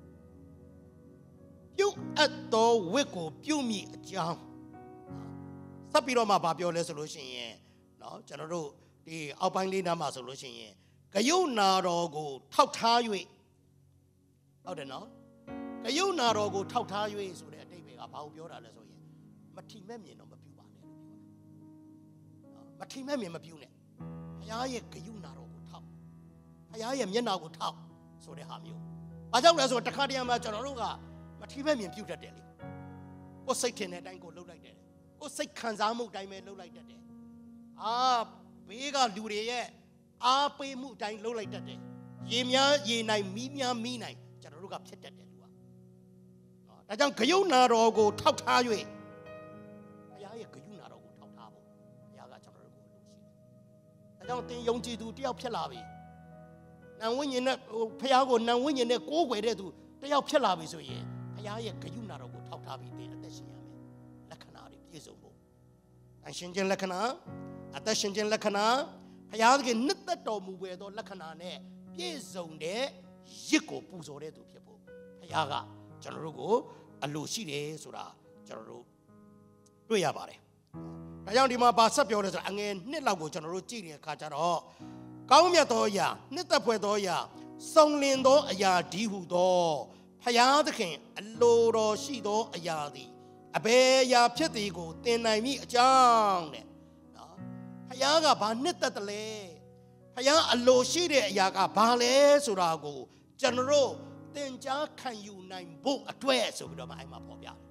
ပြုအပ်သောဝတ်ကိုပြုမိအကြောင်းဆက်ပြီးတော့မှဗာပြောလဲဆိုလို့ရှိရင်เนาะကျွန်တော်တို့ဒီအောက်ပိုင်းလေးနားမှာဆိုလို့ရှိရင်ဂယုဏတော်ကိုထောက်ထား၍ဟုတ်တယ်နော်ဂယုဏတော်ကိုထောက်ထား၍ဆိုတဲ့အတိတ်ပဲကဘာကိုပြောတာလဲဆိုရင်မထီမဲ့မြင်တော့မပြုပါနဲ့လို့ပြောတာမထီမဲ့မြင်မပြုနဲ့ဘုရားရဲ့ဂယုဏတော်ကိုထောက်ဘုရားရဲ့မျက်နှာကိုထောက်ဆိုတဲ့ဟာမျိုးဘာကြောင့်လဲဆိုတော့တခါတရံမှာကျွန်တော်တို့ကမထီမဲ့မြင်ပြုတတ်တယ်လေကိုယ်စိတ်ထင်တဲ့အတိုင်းကိုလှုပ်လိုက်တယ်ကိုယ်စိတ်ခံစားမှုအတိုင်းပဲလှုပ်လိုက်တတ်တယ်ဘေးကလူတွေရဲ့အားပေးမှုအတိုင်းလှုပ်လိုက်တတ်တယ်ရေများရေနိုင်မီးများမီးနိုင်ကျွန်တော်တို့ကဖြစ်တတ်တယ်လူကဒါကြောင့်ဂယုဏတော်ကိုထောက်ထား၍ဘုရားရဲ့ဂယုဏတော်ကိုထောက်ထားဖို့ဘုရားကကျွန်တော်တို့ကိုလို့ရှိတယ်ဒါကြောင့်သင်ယုံကြည်သူတယောက်ဖြစ်လာပြီနံဝိညာဉ်နဲ့ဘုရားကိုနံဝိညာဉ်နဲ့ကိုးကွယ်တဲ့သူတယောက်ဖြစ်လာပြီဆိုရင်ဘုရားရဲ့ဂယုဏတော်ကိုထောက်ထားပြီးသင်အသက်ရှင်ရမယ်လက္ခဏာတွေပြည့်စုံဖို့အရှင်ခြင်းလက္ခဏာအသက်ရှင်ခြင်းလက္ခဏာဘုရားသခင်နှစ်သက်တော်မူပွေသောလက္ခဏာနဲ့ပြည့်စုံတဲ့ရစ်ကိုပူဇော်တဲ့သူဖြစ်ဖို့ဘုရားကကျွန်တော်တို့ကိုအလိုရှိတယ်ဆိုတာကျွန်တော်တို့တွေ့ရပါတယ်။ဒါကြောင့်ဒီမှာဗာဆက်ပြောတယ်ဆိုတာအငယ်နှစ်လောက်ကိုကျွန်တော်တို့ကြည့်တဲ့အခါကျတော့ကောင်းမြတ်သောအရာနှစ်သက်ဖွယ်သောအရာစုံလင်သောအရာဒီဟုသောဘုရားသခင်အလိုတော်ရှိသောအရာသည်အဘယ်အရာဖြစ်သည်ကိုသင်နိုင်မိအကြောင်းတဲ့ဘုရားကဘာနှစ်သက်တယ်လဲဘုရားအလိုရှိတဲ့အရာကဘာလဲဆိုတာကိုကျွန်တော်တို့သင်ကြားခံယူနိုင်ဖို့အတွက်ဆိုပြီးတော့မှအဲ့မှာပေါ်ပြတယ်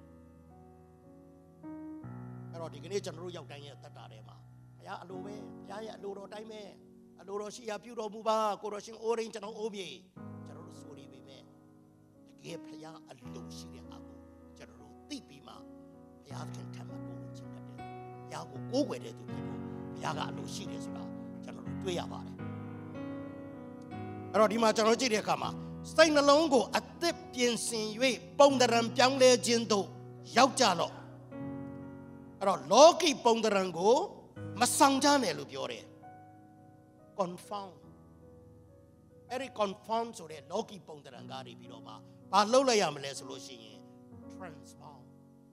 အဲ့တော့ဒီကနေ့ကျွန်တော်တို့ရောက်တိုင်းရဲ့သက်တာထဲမှာဘုရားအလိုပဲဘုရားရဲ့အလိုတော်တိုင်းပဲအလိုတော်ရှိရာပြုတော်မူပါကိုတော်ရှင်အိုးရင်းကျွန်တော်အိုးပြေကျွန်တော်တို့ဆိုနေပေမဲ့တကယ်ဘုရားအလိုရှိတဲ့အားကိုကျွန်တော်တို့သိပြီးမှဘုရားခင်ထံမှာတိုးဝင်ခြင်းတတ်တယ်ဘုရားကိုကိုးကွယ်တဲ့သူဖြစ်ဖို့ဘုရားကအလိုရှိတယ်ဆိုတာကျွန်တော်တို့တွေ့ရပါတယ်အဲ့တော့ဒီမှာကျွန်တော်ကြည့်တဲ့အခါမှာစိတ်နှလုံးကိုအသက်ပြင်ဆင်၍ပုံသဏ္ဍာန်ပြောင်းလဲခြင်းတို့ရောက်ကြတော့အဲ့တော့လောကီပုံသဏ္ဍာန်ကိုမဆောင်ကြနဲ့လို့ပြောတယ် confound အဲ့ဒီ confound ဆိုတဲ့လောကီပုံသဏ္ဍာန်ကားတွေပြီးတော့မှဘာလှုပ်လိုက်ရမလဲဆိုလို့ရှိရင် transform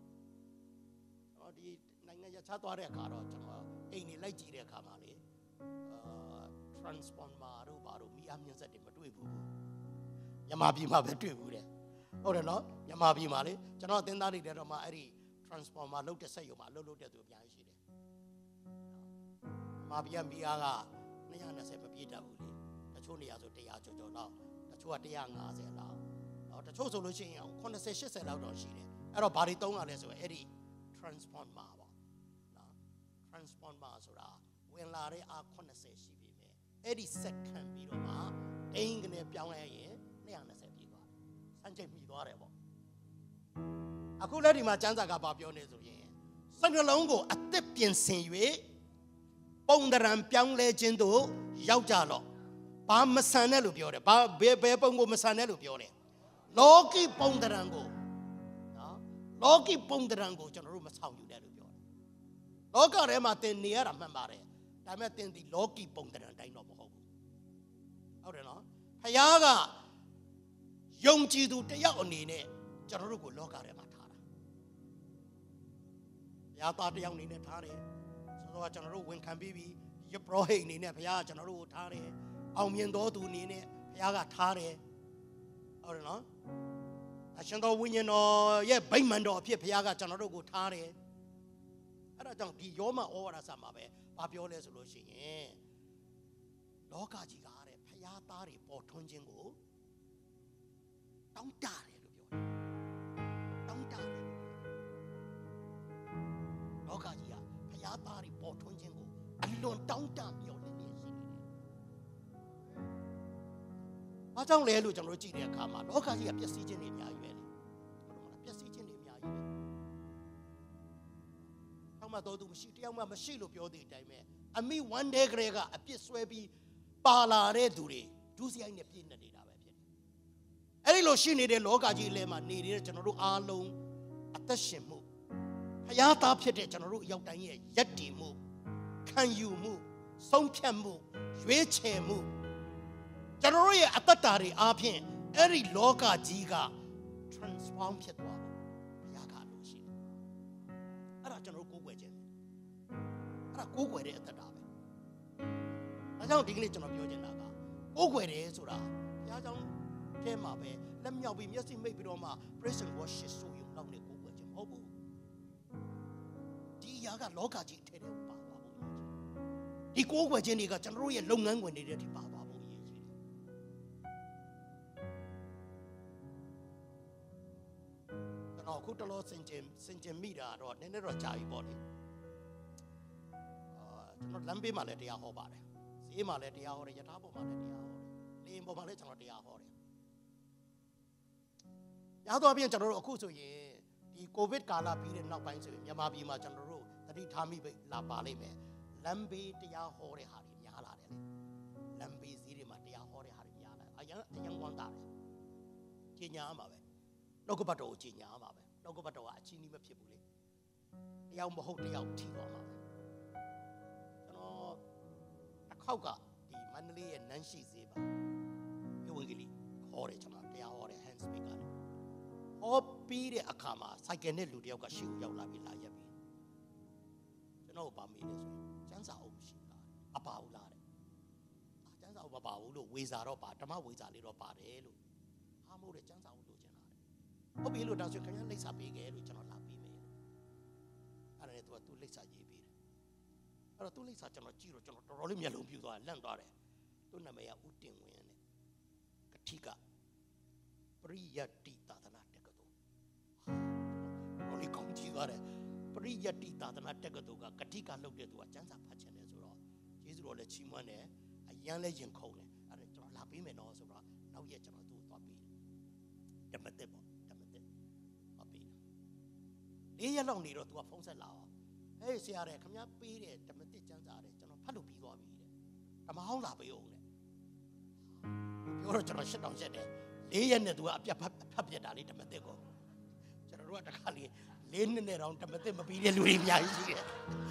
ဒီနိုင်ငံရခြားသွားတဲ့အခါတော့ကျွန်တော်အိမ်နေလိုက်ကြည့်တဲ့အခါမှာလေtransformer တို့ဘာတို့မိအားမြင့်ဆက်တွေမတွေ့ဘူးမြန်မာပြည်မှာပဲတွေ့ဘူးတဲ့ဟုတ်တယ်နော်မြန်မာပြည်မှာလေကျွန်တော်အသင်းသားတွေတော့မှအဲ့ဒီ transformer လုတ်တဲ့စက်ရုံမှာလှုပ်တဲ့သူအများကြီးရှိတယ်မြန်မာပြည်ကမိအားက220မပြည့်တတ်ဘူးလေတချို့နေရာဆို100ကျော်ကျော်လောက်တချို့က150လောက်နော်တချို့ဆိုလို့ရှိရင်80 80လောက်တော့ရှိတယ်အဲ့တော့ဘာတွေသုံးရလဲဆိုရင်အဲ့ဒီ transformer ပေါ့နော် transformer ဆိုတာဝင်လာတဲ့အား80ရှိပြီမယ်အဲ့ဒီစက်ခံပြီးတော့မှဒိန်းကနေပြောင်းလဲရင်220ပြည့်သွားတယ်စမ်းချိန်မိသွားတယ်ပေါ့အခုလက်ဒီမှာကျမ်းစာကဘာပြောနေဆိုရင်စိတ်နှလုံးကိုအသက်ပြင်ဆင်၍ပုံသဏ္ဍာန်ပြောင်းလဲခြင်းတို့ရောက်ကြတော့ဘာမဆန်နဲ့လို့ပြောတယ်ဘာဘယ်ပုံကိုမဆန်နဲ့လို့ပြောတယ်လောကီပုံသဏ္ဍာန်ကိုနော်လောကီပုံသဏ္ဍာန်ကိုကျွန်တော်တို့မဆောင်ယူနဲ့လို့ပြောတယ်လောကထဲမှာသင်နေရတာမှန်ပါတယ်ဒါပေမဲ့သင်ဒီလောကီပုံသဏ္ဍာန်တိုင်းတော့မဟုတ်ဘူးဟုတ်တယ်နော်ဖခင်ကယုံကြည်သူတယောက်အနေနဲ့ကျွန်တော်တို့ကိုလောကထဲမှာထားတာဘုရားသားတယောက်အနေနဲ့ထားတယ်ဆိုတော့ကျွန်တော်တို့ဝန်ခံပြီးပြီယပရောဟိတ်အနေနဲ့ဘုရားကကျွန်တော်တို့ကိုထားတယ်အောင်မြင်တော်သူအနေနဲ့ဘုရားကထားတယ်ဟုတ်တယ်နော်အရှင်တော်ဝိညာဉ်တော်ရဲ့ဗိမာန်တော်အဖြစ်ဘုရားကကျွန်တော်တို့ကိုထားတယ်အဲ့ဒါကြောင့်ဒီယောမဩဝါဒစာမှာပဲဘာပြောလဲဆိုလို့ရှိရင်လောကကြီးကတဲ့ဘုရားသားတွေပေါ်ထွန်းခြင်းကိုတောင်းတတယ်လို့ပြောတယ်တောင်းတတယ်လောကကြီးကဘုရားသားတွေပေါ်ထွန်းခြင်းကိုအလွန်တောင်းတမျှော်လင့်နေရှိနေတယ်။ဘာကြောင့်လဲလို့ကျွန်တော်တို့ကြည့်တဲ့အခါမှာလောကကြီးကပျက်စီးခြင်းတွေအများကြီးပဲလေ။ဟုတ်တယ်မလားပျက်စီးခြင်းတွေအများကြီးပဲတော်သူမရှိတယောက်မှမရှိလို့ပြောတဲ့အတိုင်းပဲအမိone day ကလေးကအပြစ်ဆွဲပြီးပါလာတဲ့သူတွေဒုစရိုက်နဲ့ပြည့်နေနေတာပဲဖြစ်တယ်အဲ့ဒီလိုရှိနေတဲ့လောကကြီးလဲမှာနေတဲ့ကျွန်တော်တို့အားလုံးအသက်ရှင်မှုဖျားသားဖြစ်တဲ့ကျွန်တော်တို့ရောက်တိုင်းရဲ့ယက်တည်မှုခံယူမှုဆုံးဖြတ်မှုရွေးချယ်မှုကျွန်တော်တို့ရဲ့အသက်တာတွေအားဖြင့်အဲ့ဒီလောကကြီးက transform ဖြစ်သွားဖို့ဘုရားကလို့ရှိတယ်အဲ့ဒါကျွန်တော်တို့ကိုးကွယ်ခြင်းအဲ့ဒါကိုးကွယ်တဲ့အသက်တာပဲဒါကြောင့်ဒီကနေ့ကျွန်တော်ပြောချင်တာကကိုးကွယ်တယ်ဆိုတာဘုရားကြောင့်ထဲမှာပဲလက်မြောက်ပြီးမျက်စိမိတ်ပြီးတော့မှ praise and worship ဆိုရုံလောက်နဲ့ကိုးကွယ်ခြင်းမဟုတ်ဘူးဒီအရာကလောကကြီးအထက်ထဲပါသွားဖို့ဒီကိုးကွယ်ခြင်းတွေကကျွန်တော်တို့ရဲ့လုပ်ငန်းခွင်တွေထဲပါသွားဖို့အရေးကြီးတယ်ကျွန်တော်အခုတလောစင်ကြင်မိတာတော့နည်းနည်းတော့ကြာပြီပေါ့လေကျွန်တော်လမ်းဘေးမှာလည်းတရားဟောပါတယ်ဈေးမှာလည်းတရားဟောတယ်ယထာပေါ်မှာလည်းတရားဟောတယ်လေယာဉ်ပေါ်မှာလည်းကျွန်တော်တရားဟောတယ်ရတော့ပြင်ကျွန်တော်တို့အခုဆိုရင်ဒီကိုဗစ်ကာလပြီးတဲ့နောက်ပိုင်းဆိုရင်မြန်မာပြည်မှာကျွန်တော်တို့သတိထားမိလာပါလိမ့်မယ်လမ်းဘေးတရားဟောတဲ့ဟာတွေများလာတယ်လေလမ်းဘေးဈေးတွေမှာတရားဟောတဲ့ဟာတွေများလာအရင်ဝမ်းသာတယ်ကြီးညာမှာပဲနှုတ်ကပတ်တော်ကိုကြီးညာမှာပဲနှုတ်ကပတ်တော်ကအချင်းကြီးမဖြစ်ဘူးလေတယောက်မဟုတ်တယောက်ထီသွားမှာပဲကျွန်တော်တစ်ခေါက်ကဒီမန္တလေးရဲ့နန်းရှိဈေးပါဧဝံဂေလိဟောတယ်ကျွန်တော်တရားဟောတယ် hand speaker နဲ့ဟောပြီးတဲ့အခါမှာစိုက်ကယ်နဲ့လူတယောက်ကရှေ့ကိုရောက်လာပြီးလာရက်ပြီးကျွန်တော်ဗာမေးတယ်ဆိုရင်ကျန်းစာအုပ်မရှိလားအပါဘူးလားတဲ့ကျန်းစာအုပ်မပါဘူးလို့ဝေစာတော့ပါဓမ္မဝေစာလေးတော့ပါတယ်လို့ဟာမို့တဲ့ကျန်းစာအုပ်လိုချင်တာတဲ့ဟုတ်ပြီလို့ဒါဆိုခင်ဗျားလိပ်စာပေးခဲ့လို့ကျွန်တော်လာပေးမယ်လို့အဲ့ဒါနဲ့သူကသူ့လိပ်စာရေးပေးတယ်အဲ့တော့သူ့လိပ်စာကျွန်တော်ကြည့်တော့ကျွန်တော်တော်တော်လေးမျက်လုံးပြူသွားလန့်သွားတယ်သူ့နာမည်ကဦးတင်ဝင်းတဲ့ကတိကပရိယတ္တိသာသနာတက္ကသိုလ်တော်လေးကောင်းကြည့်သွားတယ်ပရိယတ္တိသာသနာတက္ကသိုလ်ကကတိကလုပ်တဲ့သူကကျမ်းစာဖတ်ချင်တယ်ဆိုတော့ယေရှုတော်လည်းချီးမွမ်းတယ်အယံလည်းရင်ခုန်တယ်အဲ့ဒါကျွန်တော်လာပေးမယ်နော်ဆိုတော့နောက်ရက်ကျွန်တော်သူ့ကိုသွားပေးတယ်ဓမ္မသစ်ပေါ့ဓမ္မသစ်သွားပေးတယ်၄ရက်လောက်နေတော့သူကဖုန်းဆက်လာအောင်ဟေးဆရာတဲ့ခင်ဗျားပေးတယ်ဓမ္မသစ်ကျမ်းစာတဲ့ကျွန်တော်ဖတ်လို့ပြီးသွားပြီတဲ့ဓမ္မဟောင်းလာပေးအောင်တဲ့ပြောတော့ကျွန်တော်ရှစ်တောင်ရှက်တယ်၄ရက်နဲ့သူကအပြတ်ဖတ်ပြတာလေးဓမ္မသစ်ကိုကျွန်တော်တို့ကတခါလေး၄နှစ်နဲ့တော့ဓမ္မသစ်မပြီးတဲ့လူတွေအများကြီးရှိတယ်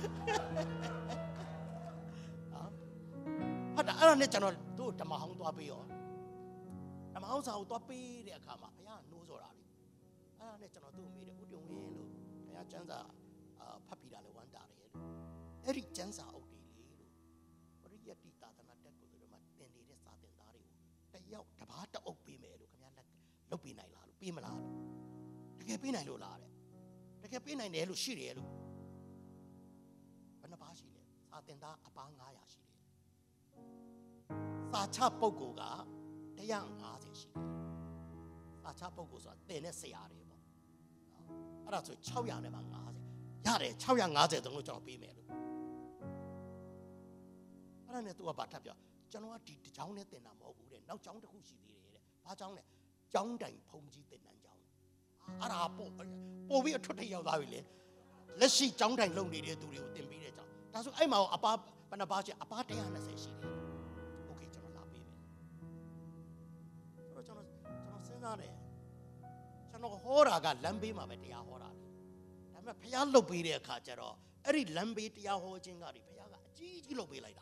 ဟုတ်တာအဲ့ဒါနဲ့ကျွန်တော်တို့ဓမ္မဟောင်းသွားပေးရောဓမ္မဟောင်းစာကိုသွားပေးတဲ့အခါမှာဘုရားနိုးစောတာလေအဲ့ဒါနဲ့ကျွန်တော်သူ့ကိုမေးတယ်ဦးတုံဝင်းလို့ဘုရားကျမ်းစာဖတ်ပြီးတာလေဝမ်းတာတယ်လို့အဲ့ဒီကျမ်းစာအုပ်တွေလေလို့ပရိယတ္တိသာသနာတက်ကိုဆိုတော့မှတင်နေတဲ့စာသင်သားတွေကိုတယောက်တစ်ပါးတအုပ်ပေးမယ်လို့ခင်ဗျားလက်လုပ်ပေးနိုင်လားလို့ပေးမလားလို့တကယ်ပေးနိုင်လို့လားတဲ့တကယ်ပေးနိုင်တယ်လို့ရှိတယ်လို့ဘယ်နှပါးရှိလဲစာသင်သားအပါး900ရှိတယ်စာချပုဂ္ဂိုလ်က150ရှိတယ်စာချပုဂ္ဂိုလ်ဆိုတာသင်တဲ့ဆရာတွေပေါ့အဲ့ဒါဆို600နဲ့ပါ50ရတယ်650တုံးလို့ကျွန်တော်ပေးမယ်လို့အဲ့ဒါနဲ့သူကဘာထပ်ပြောကျွန်တော်ကဒီတစ်ချောင်းနဲ့သင်တာမဟုတ်ဘူးတဲ့နောက်ချောင်းတစ်ခုရှိသေးတယ်တဲ့ဘာချောင်းလဲကျောင်းတိုင်ဖုံကြီးသင်တန်းကျောင်းအဲ့ဒါပို့ပြီးအထွတ်ထိပ်ရောက်သွားပြီလေလက်ရှိကျောင်းတိုင်လုံနေတဲ့သူတွေကိုသင်ပေးတဲ့ကျောင်းဒါဆိုအဲ့မှာအပါဘယ်နှပါးရှိအပါ120ရှိတယ်โอเคကျွန်တော်လာပေးမယ်ဆိုတော့ကျွန်တော်စဉ်းစားတယ်ကျွန်တော်ဟောတာကလမ်းဘေးမှာပဲတရားဟောတာလေဒါပေမဲ့ဘုရားလှုပ်ပေးတဲ့အခါကျတော့အဲ့ဒီလမ်းဘေးတရားဟောခြင်းကဒီဘုရားကအကြီးကြီးလှုပ်ပေးလိုက်တာ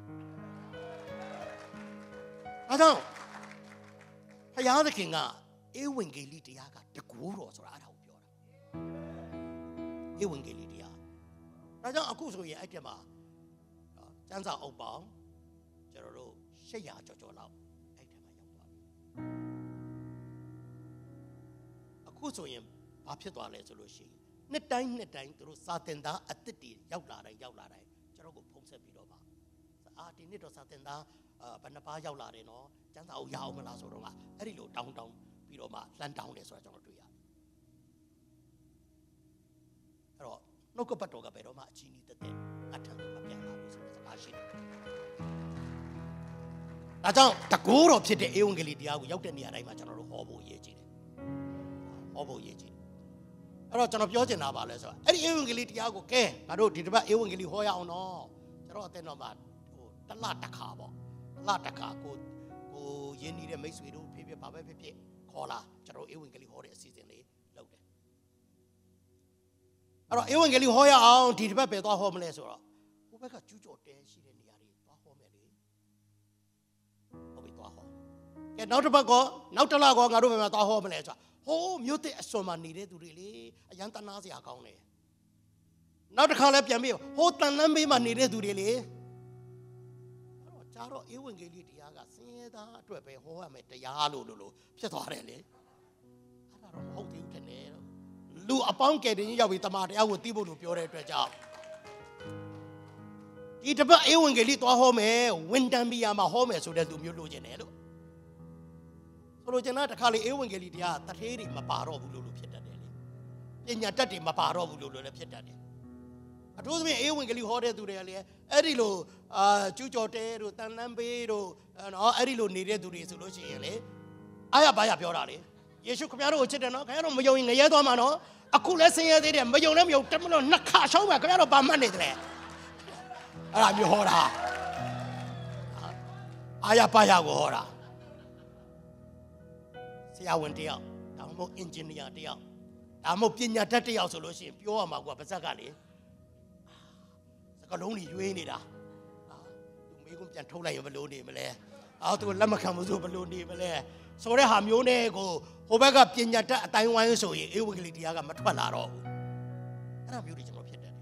ဒါကြောင့်ဘုရားသခင်ကဧဝံဂေလိတရားကတကူတော်ဆိုတာအဲ့ဒါကိုပြောတာဧဝံဂေလိတရားဒါကြောင့်အခုဆိုရင်အဲ့ဒီမှာကျမ်းစာအုပ်ပေါင်းကျွန်တော်တို့800ကျော်လောက်အဲ့ဒီမှာရောက်သွားပြီအခုဆိုရင်ဘာဖြစ်သွားလဲဆိုလို့ရှိရင်နှစ်တိုင်းသူတို့စာသင်သားအသစ်တွေရောက်လာတိုင်းကျွန်တော်ကိုဖုန်းဆက်ပြီးတော့ပါဒီနှစ်တော့စာသင်သားဘယ်နှပါးရောက်လာတယ်နော်ကျမ်းစာအုပ်ရအောင်မလားဆိုတော့မှအဲ့ဒီလိုတောင်းပြီးတော့မှလှမ်းတောင်းတယ်ဆိုတာကျွန်တော်တွေ့ရတယ်အဲ့တော့နှုတ်ကပတ်တော်ကဘယ်တော့မှအချင်းကြီးတဲ့အထံကိုမပြန်လာဘူးဆိုတဲ့စကားရှိတယ်ဒါကြောင့်တကူတော်ဖြစ်တဲ့ဧဝံဂေလိတရားကိုရောက်တဲ့နေရာတိုင်းမှာကျွန်တော်တို့ဟောဖို့ရည်ကြည်တယ်ဟောဖို့ရည်ကြည်တယ်တော့ကျွန်တော်ပြောချင်တာပါလဲဆိုတော့အဲ့ဒီဧဝံဂေလိတရားကိုကဲငါတို့ဒီတစ်ပတ်ဧဝံဂေလိဟောရအောင်နော်ကျွန်တော်အသိတော်မှာတလတစ်ခါပေါ့တလတစ်ခါကိုရင်းနေတဲ့မိတ်ဆွေတို့ဖြစ်ပါပဲဖြစ်ခေါ်လာကျွန်တော်ဧဝံဂေလိဟောတဲ့အစီအစဉ်လေးလုပ်တယ်အဲ့တော့ဧဝံဂေလိဟောရအောင်ဒီတစ်ပတ်ပဲသွားဟောမလဲဆိုတော့ဟိုဘက်ကကျူးကျော်တဲရှိတဲ့နေရာတွေသွားဟောမယ်လေဟုတ်ပြီသွားဟောကဲနောက်တစ်ပတ်ကောနောက်တစ်လကောငါတို့ဘယ်မှာသွားဟောမလဲဆိုတော့ဟိုးမြို့တဲ့အစွန်မှာနေတဲ့သူတွေလေအရန်တနာစရာကောင်းတယ်နောက်တစ်ခါလဲပြန်ပြီးဟိုးတန်လန်းဘေးမှာနေတဲ့သူတွေလေအဲ့တော့ကြာတော့ဧဝံဂေလိတရားကဆင်းရဲသားအတွက်ပဲဟောရမယ်တရားလို့ဖြစ်သွားတယ်လေအဲ့ဒါတော့မဟုတ်သေးဘူးထင်တယ်လူအပေါင်းကယ်တင်ရောက်ပြီးတမန်တရားကိုသိဖို့လို့ပြောတဲ့အတွက်ကြောင့်ဒီတစ်ပတ်ဧဝံဂေလိသွားဟောမယ်ဝန်တန်ဘီယာမှာဟောမယ်ဆိုတဲ့သူမျိုးလိုချင်တယ်လို့ဆိုလိုချင်တာတခါလေဧဝံဂေလိတရားတထေးတွေမပါတော့ဘူးလို့ဖြစ်တတ်တယ်လေပညာတတ်တွေမပါတော့ဘူးလို့လည်းဖြစ်တတ်တယ်အထူးသဖြင့်ဧဝံဂေလိဟောတဲ့သူတွေကလေအဲ့ဒီလိုကျူးကျော်တဲတို့တန်လန်းဘေးတို့နော်အဲ့ဒီလိုနေတဲ့သူတွေဆိုလို့ရှိရင်လေအားရပါရပြောတာလေယေရှုခင်ဗျားတို့ကိုချစ်တယ်နော်ခင်ဗျားတို့မယုံရင်ငရဲသွားမှာနော်အခုလည်းဆင်းရဲသေးတယ်မယုံလည်းမယုံတမလို့နှစ်ခါရှောင်းမှာခင်ဗျားတို့ဘာမှတ်နေတယ်အဲ့ဒါမျိုးဟောတာအားရပါရကိုဟောတာဆရာဝန်တယောက်ဒါမှမဟုတ်အင်ဂျင်နီယာတယောက်ဒါမှမဟုတ်ပညာတတ်တယောက်ဆိုလို့ရှိရင်ပြောရမှာကွာပါဇက်ကလေစကလုံးကြီးရွေးနေတာသူမေးခွန်းပြန်ထုတ်လိုက်ရင်ဘယ်လိုနေမလဲသူလက်မခံဘူးဆိုဘယ်လိုနေမလဲဆိုတဲ့ဟာမျိုးနဲ့ကိုဟိုဘက်ကပညာတတ်အတိုင်းဝိုင်းဆိုရင်ဧဝံဂေလိတရားကမထွက်လာတော့ဘူးအဲ့ဒါမျိုးတွေကျွန်တော်ဖြစ်တတ်တယ်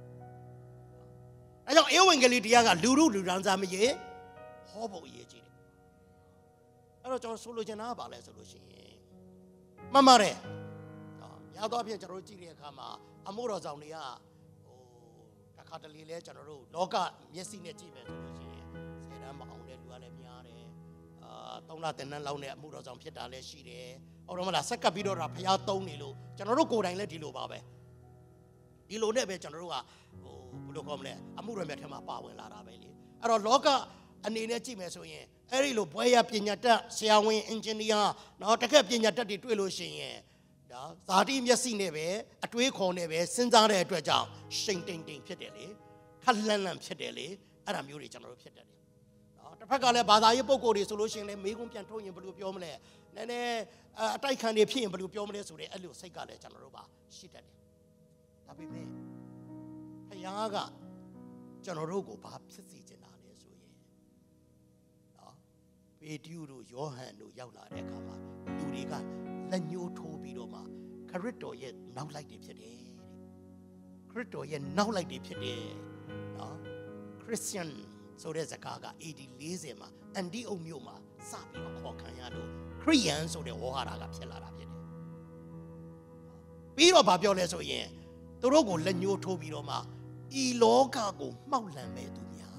အဲကြောင့်ဧဝံဂေလိတရားကလူဒန်းစားမရေဟောဖို့အရေးကြီးတယ်အဲ့တော့ကျွန်တော်ဆိုလိုချင်တာကဘာလဲဆိုလို့ရှိရင်မှန်ပါတယ်များသောအားဖြင့်ကျွန်တော်တို့ကြည့်တဲ့အခါမှာအမှုတော်ဆောင်တွေကတစ်ခါတလေလဲကျွန်တော်တို့လောကမျက်စိနဲ့ကြည့်မယ်ဆိုလို့ရှိရင်ဆယ်တန်းမအောင်တဲ့လူကလည်းများတယ်3လတင်တန်းလောက်နဲ့အမှုတော်ဆောင်ဖြစ်တာလည်းရှိတယ်ဟုတ်တော့မလားဆက်ကပ်ပြီးတော့ဖျားသုံးနေလို့ကျွန်တော်တို့ကိုယ်တိုင်လည်းဒီလိုပါပဲဒီလိုနဲ့ပဲကျွန်တော်တို့ကဘယ်လိုခေါ်မလဲအမှုတော်မြတ်ထဲမှာပါဝင်လာတာပဲလေအဲ့တော့လောကအနေနဲ့ကြည့်မယ်ဆိုရင်အဲ့ဒီလိုဘွဲရပညာတတ်ဆရာဝန်အင်ဂျင်နီယာနော်တကယ်ပညာတတ်တွေတွေ့လို့ရှိရင်ဒါဇာတိမျက်စိနဲ့ပဲအတွေးခေါ်နဲ့ပဲစဉ်းစားတဲ့အတွက်ကြောင့်ရှိန်တိမ်ဖြစ်တယ်လေခက်လန့်လန့်ဖြစ်တယ်လေအဲ့ဒါမျိုးတွေကျွန်တော်တို့ဖြစ်တယ်နော်တစ်ဖက်ကလည်းဘာသာရေးပုံကိုယ်တွေဆိုလို့ရှိရင်လည်းမေးခွန်းပြန်ထုတ်ရင်ဘယ်လိုပြောမလဲနည်းနည်းအတိုက်ခံတွေဖြစ်ရင်ဘယ်လိုပြောမလဲဆိုတဲ့အဲ့လိုစိတ်ကလည်းကျွန်တော်တို့ပါရှိတတ်တယ်ဒါပေမဲ့ဖခင်ကကျွန်တော်တို့ကိုဘာဖြစ်စေချင်တာလဲဆိုရင်နော်ပေတရုတို့ယောဟန်တို့ရောက်လာတဲ့အခါမှာလူတွေကလက်ညှိုးထိုးပြီးတော့မှခရစ်တော်ရဲ့နောက်လိုက်တွေဖြစ်တယ်ခရစ်တော်ရဲ့နောက်လိုက်တွေဖြစ်တယ်နော်ခရစ်ယာန်ဆိုတဲ့စကားက AD 40မှာအန်တီအုံမြို့မှာစပြီးတော့ခေါ်ခံရလို့ခရစ်ယာန်ဆိုတဲ့ဝေါ်ဟာရကဖြစ်လာတာဖြစ်တယ်ပြီးတော့ဗာပြောလဲဆိုရင်သူတို့ကိုလက်ညှိုးထိုးပြီးတော့မှဤလောကကိုမှောက်လှန်မဲ့သူများ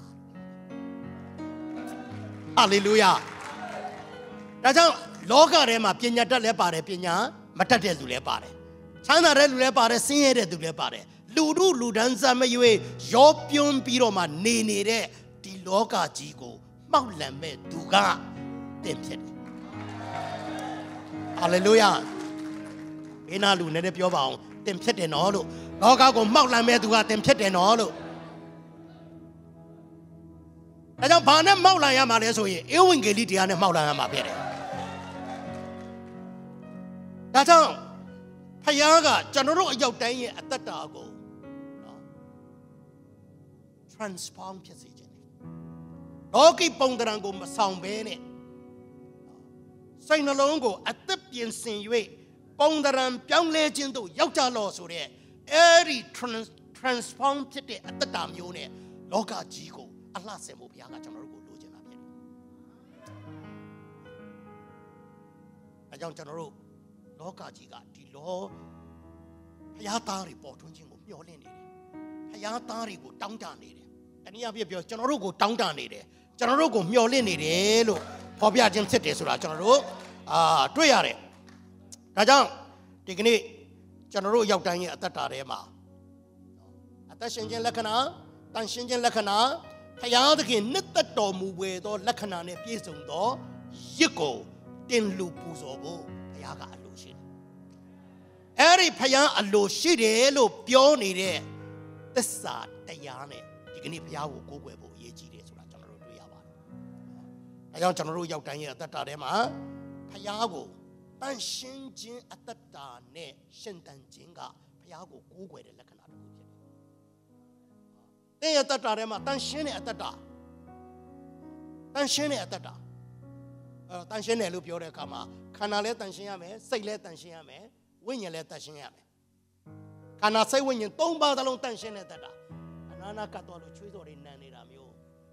ဟာလေလုယာဒါကြောင့်လောကထဲမှာပညာတတ်လည်းပါတယ်ပညာမတတ်တဲ့လူလည်းပါတယ်ချမ်းသာတဲ့လူလည်းပါတယ်ဆင်းရဲတဲ့သူလည်းပါတယ်လူဒန်းစားမရွေးရောပြုံးပြီးတော့မှနေတဲ့ဒီလောကကြီးကိုမှောက်လှန်မဲ့သူကတင်ဖြစ်တယ်ဟာလေလုယာဘေးနာလူနဲ့ပြောပါအောင်တင်ဖြစ်တယ်နော်လို့လောကကိုမှောက်လှန်မဲ့သူကတင်ဖြစ်တယ်နော်လို့ဒါကြောင့်ဘာနဲ့မှောက်လှန်ရမှာလဲဆိုရင်ဧဝံဂေလိတရားနဲ့မှောက်လှန်ရမှာဖြစ်တယ်ဒါကြောင့်ဖခင်ကကျွန်တော်တို့အရောက်တိုင်းရဲ့အသက်တာကိုနော် transform ဖြစ်စေခြင်းလောကီပုံသဏ္ဍာန်ကိုမဆောင်ဘဲနဲ့စိတ်နှလုံးကိုအသက်ပြင်ဆင်၍ပုံသဏ္ဍာန်ပြောင်းလဲခြင်းတို့ရောက်ကြလော့ဆိုတဲ့အဲ့ဒီ transform ဖြစ်တဲ့အသက်တာမျိုးနဲ့လောကကြီးကိုအလှဆင်ဖို့ဘုရားကကျွန်တော်တို့ကိုလိုချင်တာဖြစ်တယ်။အဲကြောင့်ကျွန်တော်တို့လောကကြီးကဒီလောဘုရားသားတွေပေါ်ထွန်းခြင်းကိုမျှော်လင့်နေတယ်။ဘုရားသားတွေကိုတောင်းတနေတယ်။တနည်းအားဖြင့်ပြောကျွန်တော်တို့ကိုတောင်းတနေတယ်။ကျွန်တော်တို့ကိုမျှော်လင့်နေတယ်လို့ဖော်ပြခြင်းဖြစ်တယ်ဆိုတာကျွန်တော်တို့တွေ့ရတယ်။ဒါကြောင့်ဒီကနေ့ကျွန်တော်တို့ရောက်တိုင်းရဲ့အသက်တာထဲမှာအသက်ရှင်ခြင်းလက္ခဏာတန်ရှင်ခြင်းလက္ခဏာဘုရားသခင်နှစ်သက်တော်မူဝေသောလက္ခဏာနဲ့ပြည့်စုံသောရစ်ကိုတင်လူပူဇော်ဖို့ဘုရားကအလိုရှိတယ် Every Paya allo shide lo pionire the sad Diane, Digni Piao Gogwebo, Yeji, General Yava. I don't know your Tanya that Tarema, Payago, Tan Shinjin at the Tane, Shentan Jinga, Payago Gogwe, the Lacanado. They at the Tarema, Tan Shin at the Da. Tan Shin at the Da. Tan Shin Lupio Kama, Canale Tanshiame, Sailet Tanshiame. When you let us in can I say when you don't about the long tension at that? And I got all the trees or in Nanny Ramio.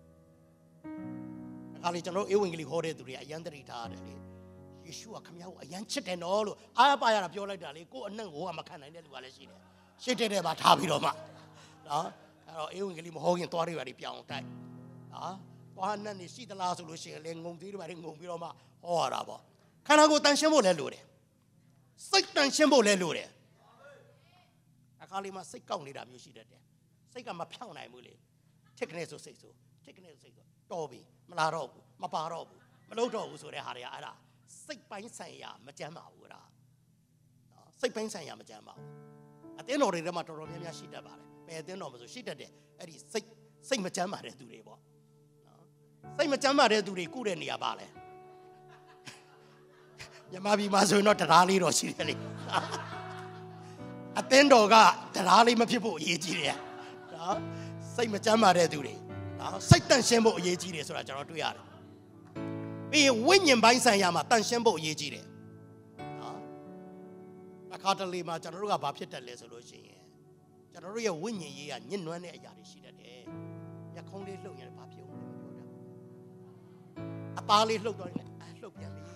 I don't know, you hold it to the young retarded. You sure come out a young chit and all. I buy a pure like go and know I'm a kind of little she did about Habiroma. You will hold in 20 very young time. One and you see the last solution, Lingum, Biroma, or Rabo. Can I go Tanshamo Lelure? Satan symbol lure. I call him a sick only that you see that. Sick I'm a pound I will. Take an so say so. Take an say so. Toby, Malaro, Maparo, Maloto, so they had a sick pine saya, Majama. Sick pine saya, Majama. At the end of the Ramatoromia sheet about it. May then almost she did it. It is sick Majama to the boy. Say Majama to the good in the abale. Yamabi Mazu not a rally or silly. Attendoga, the rally my people, Yeji. Say Majama Reduri. Satan Shambo Yeji, so I cannot do yard. Be winning by Sayama, Tan Shambo Yeji. I can't leave my Janaruga Bapita resolution. Janaria winning ye and Yin Yadi she that day. Yakonli look at Papio. A pali look on it. Look at me.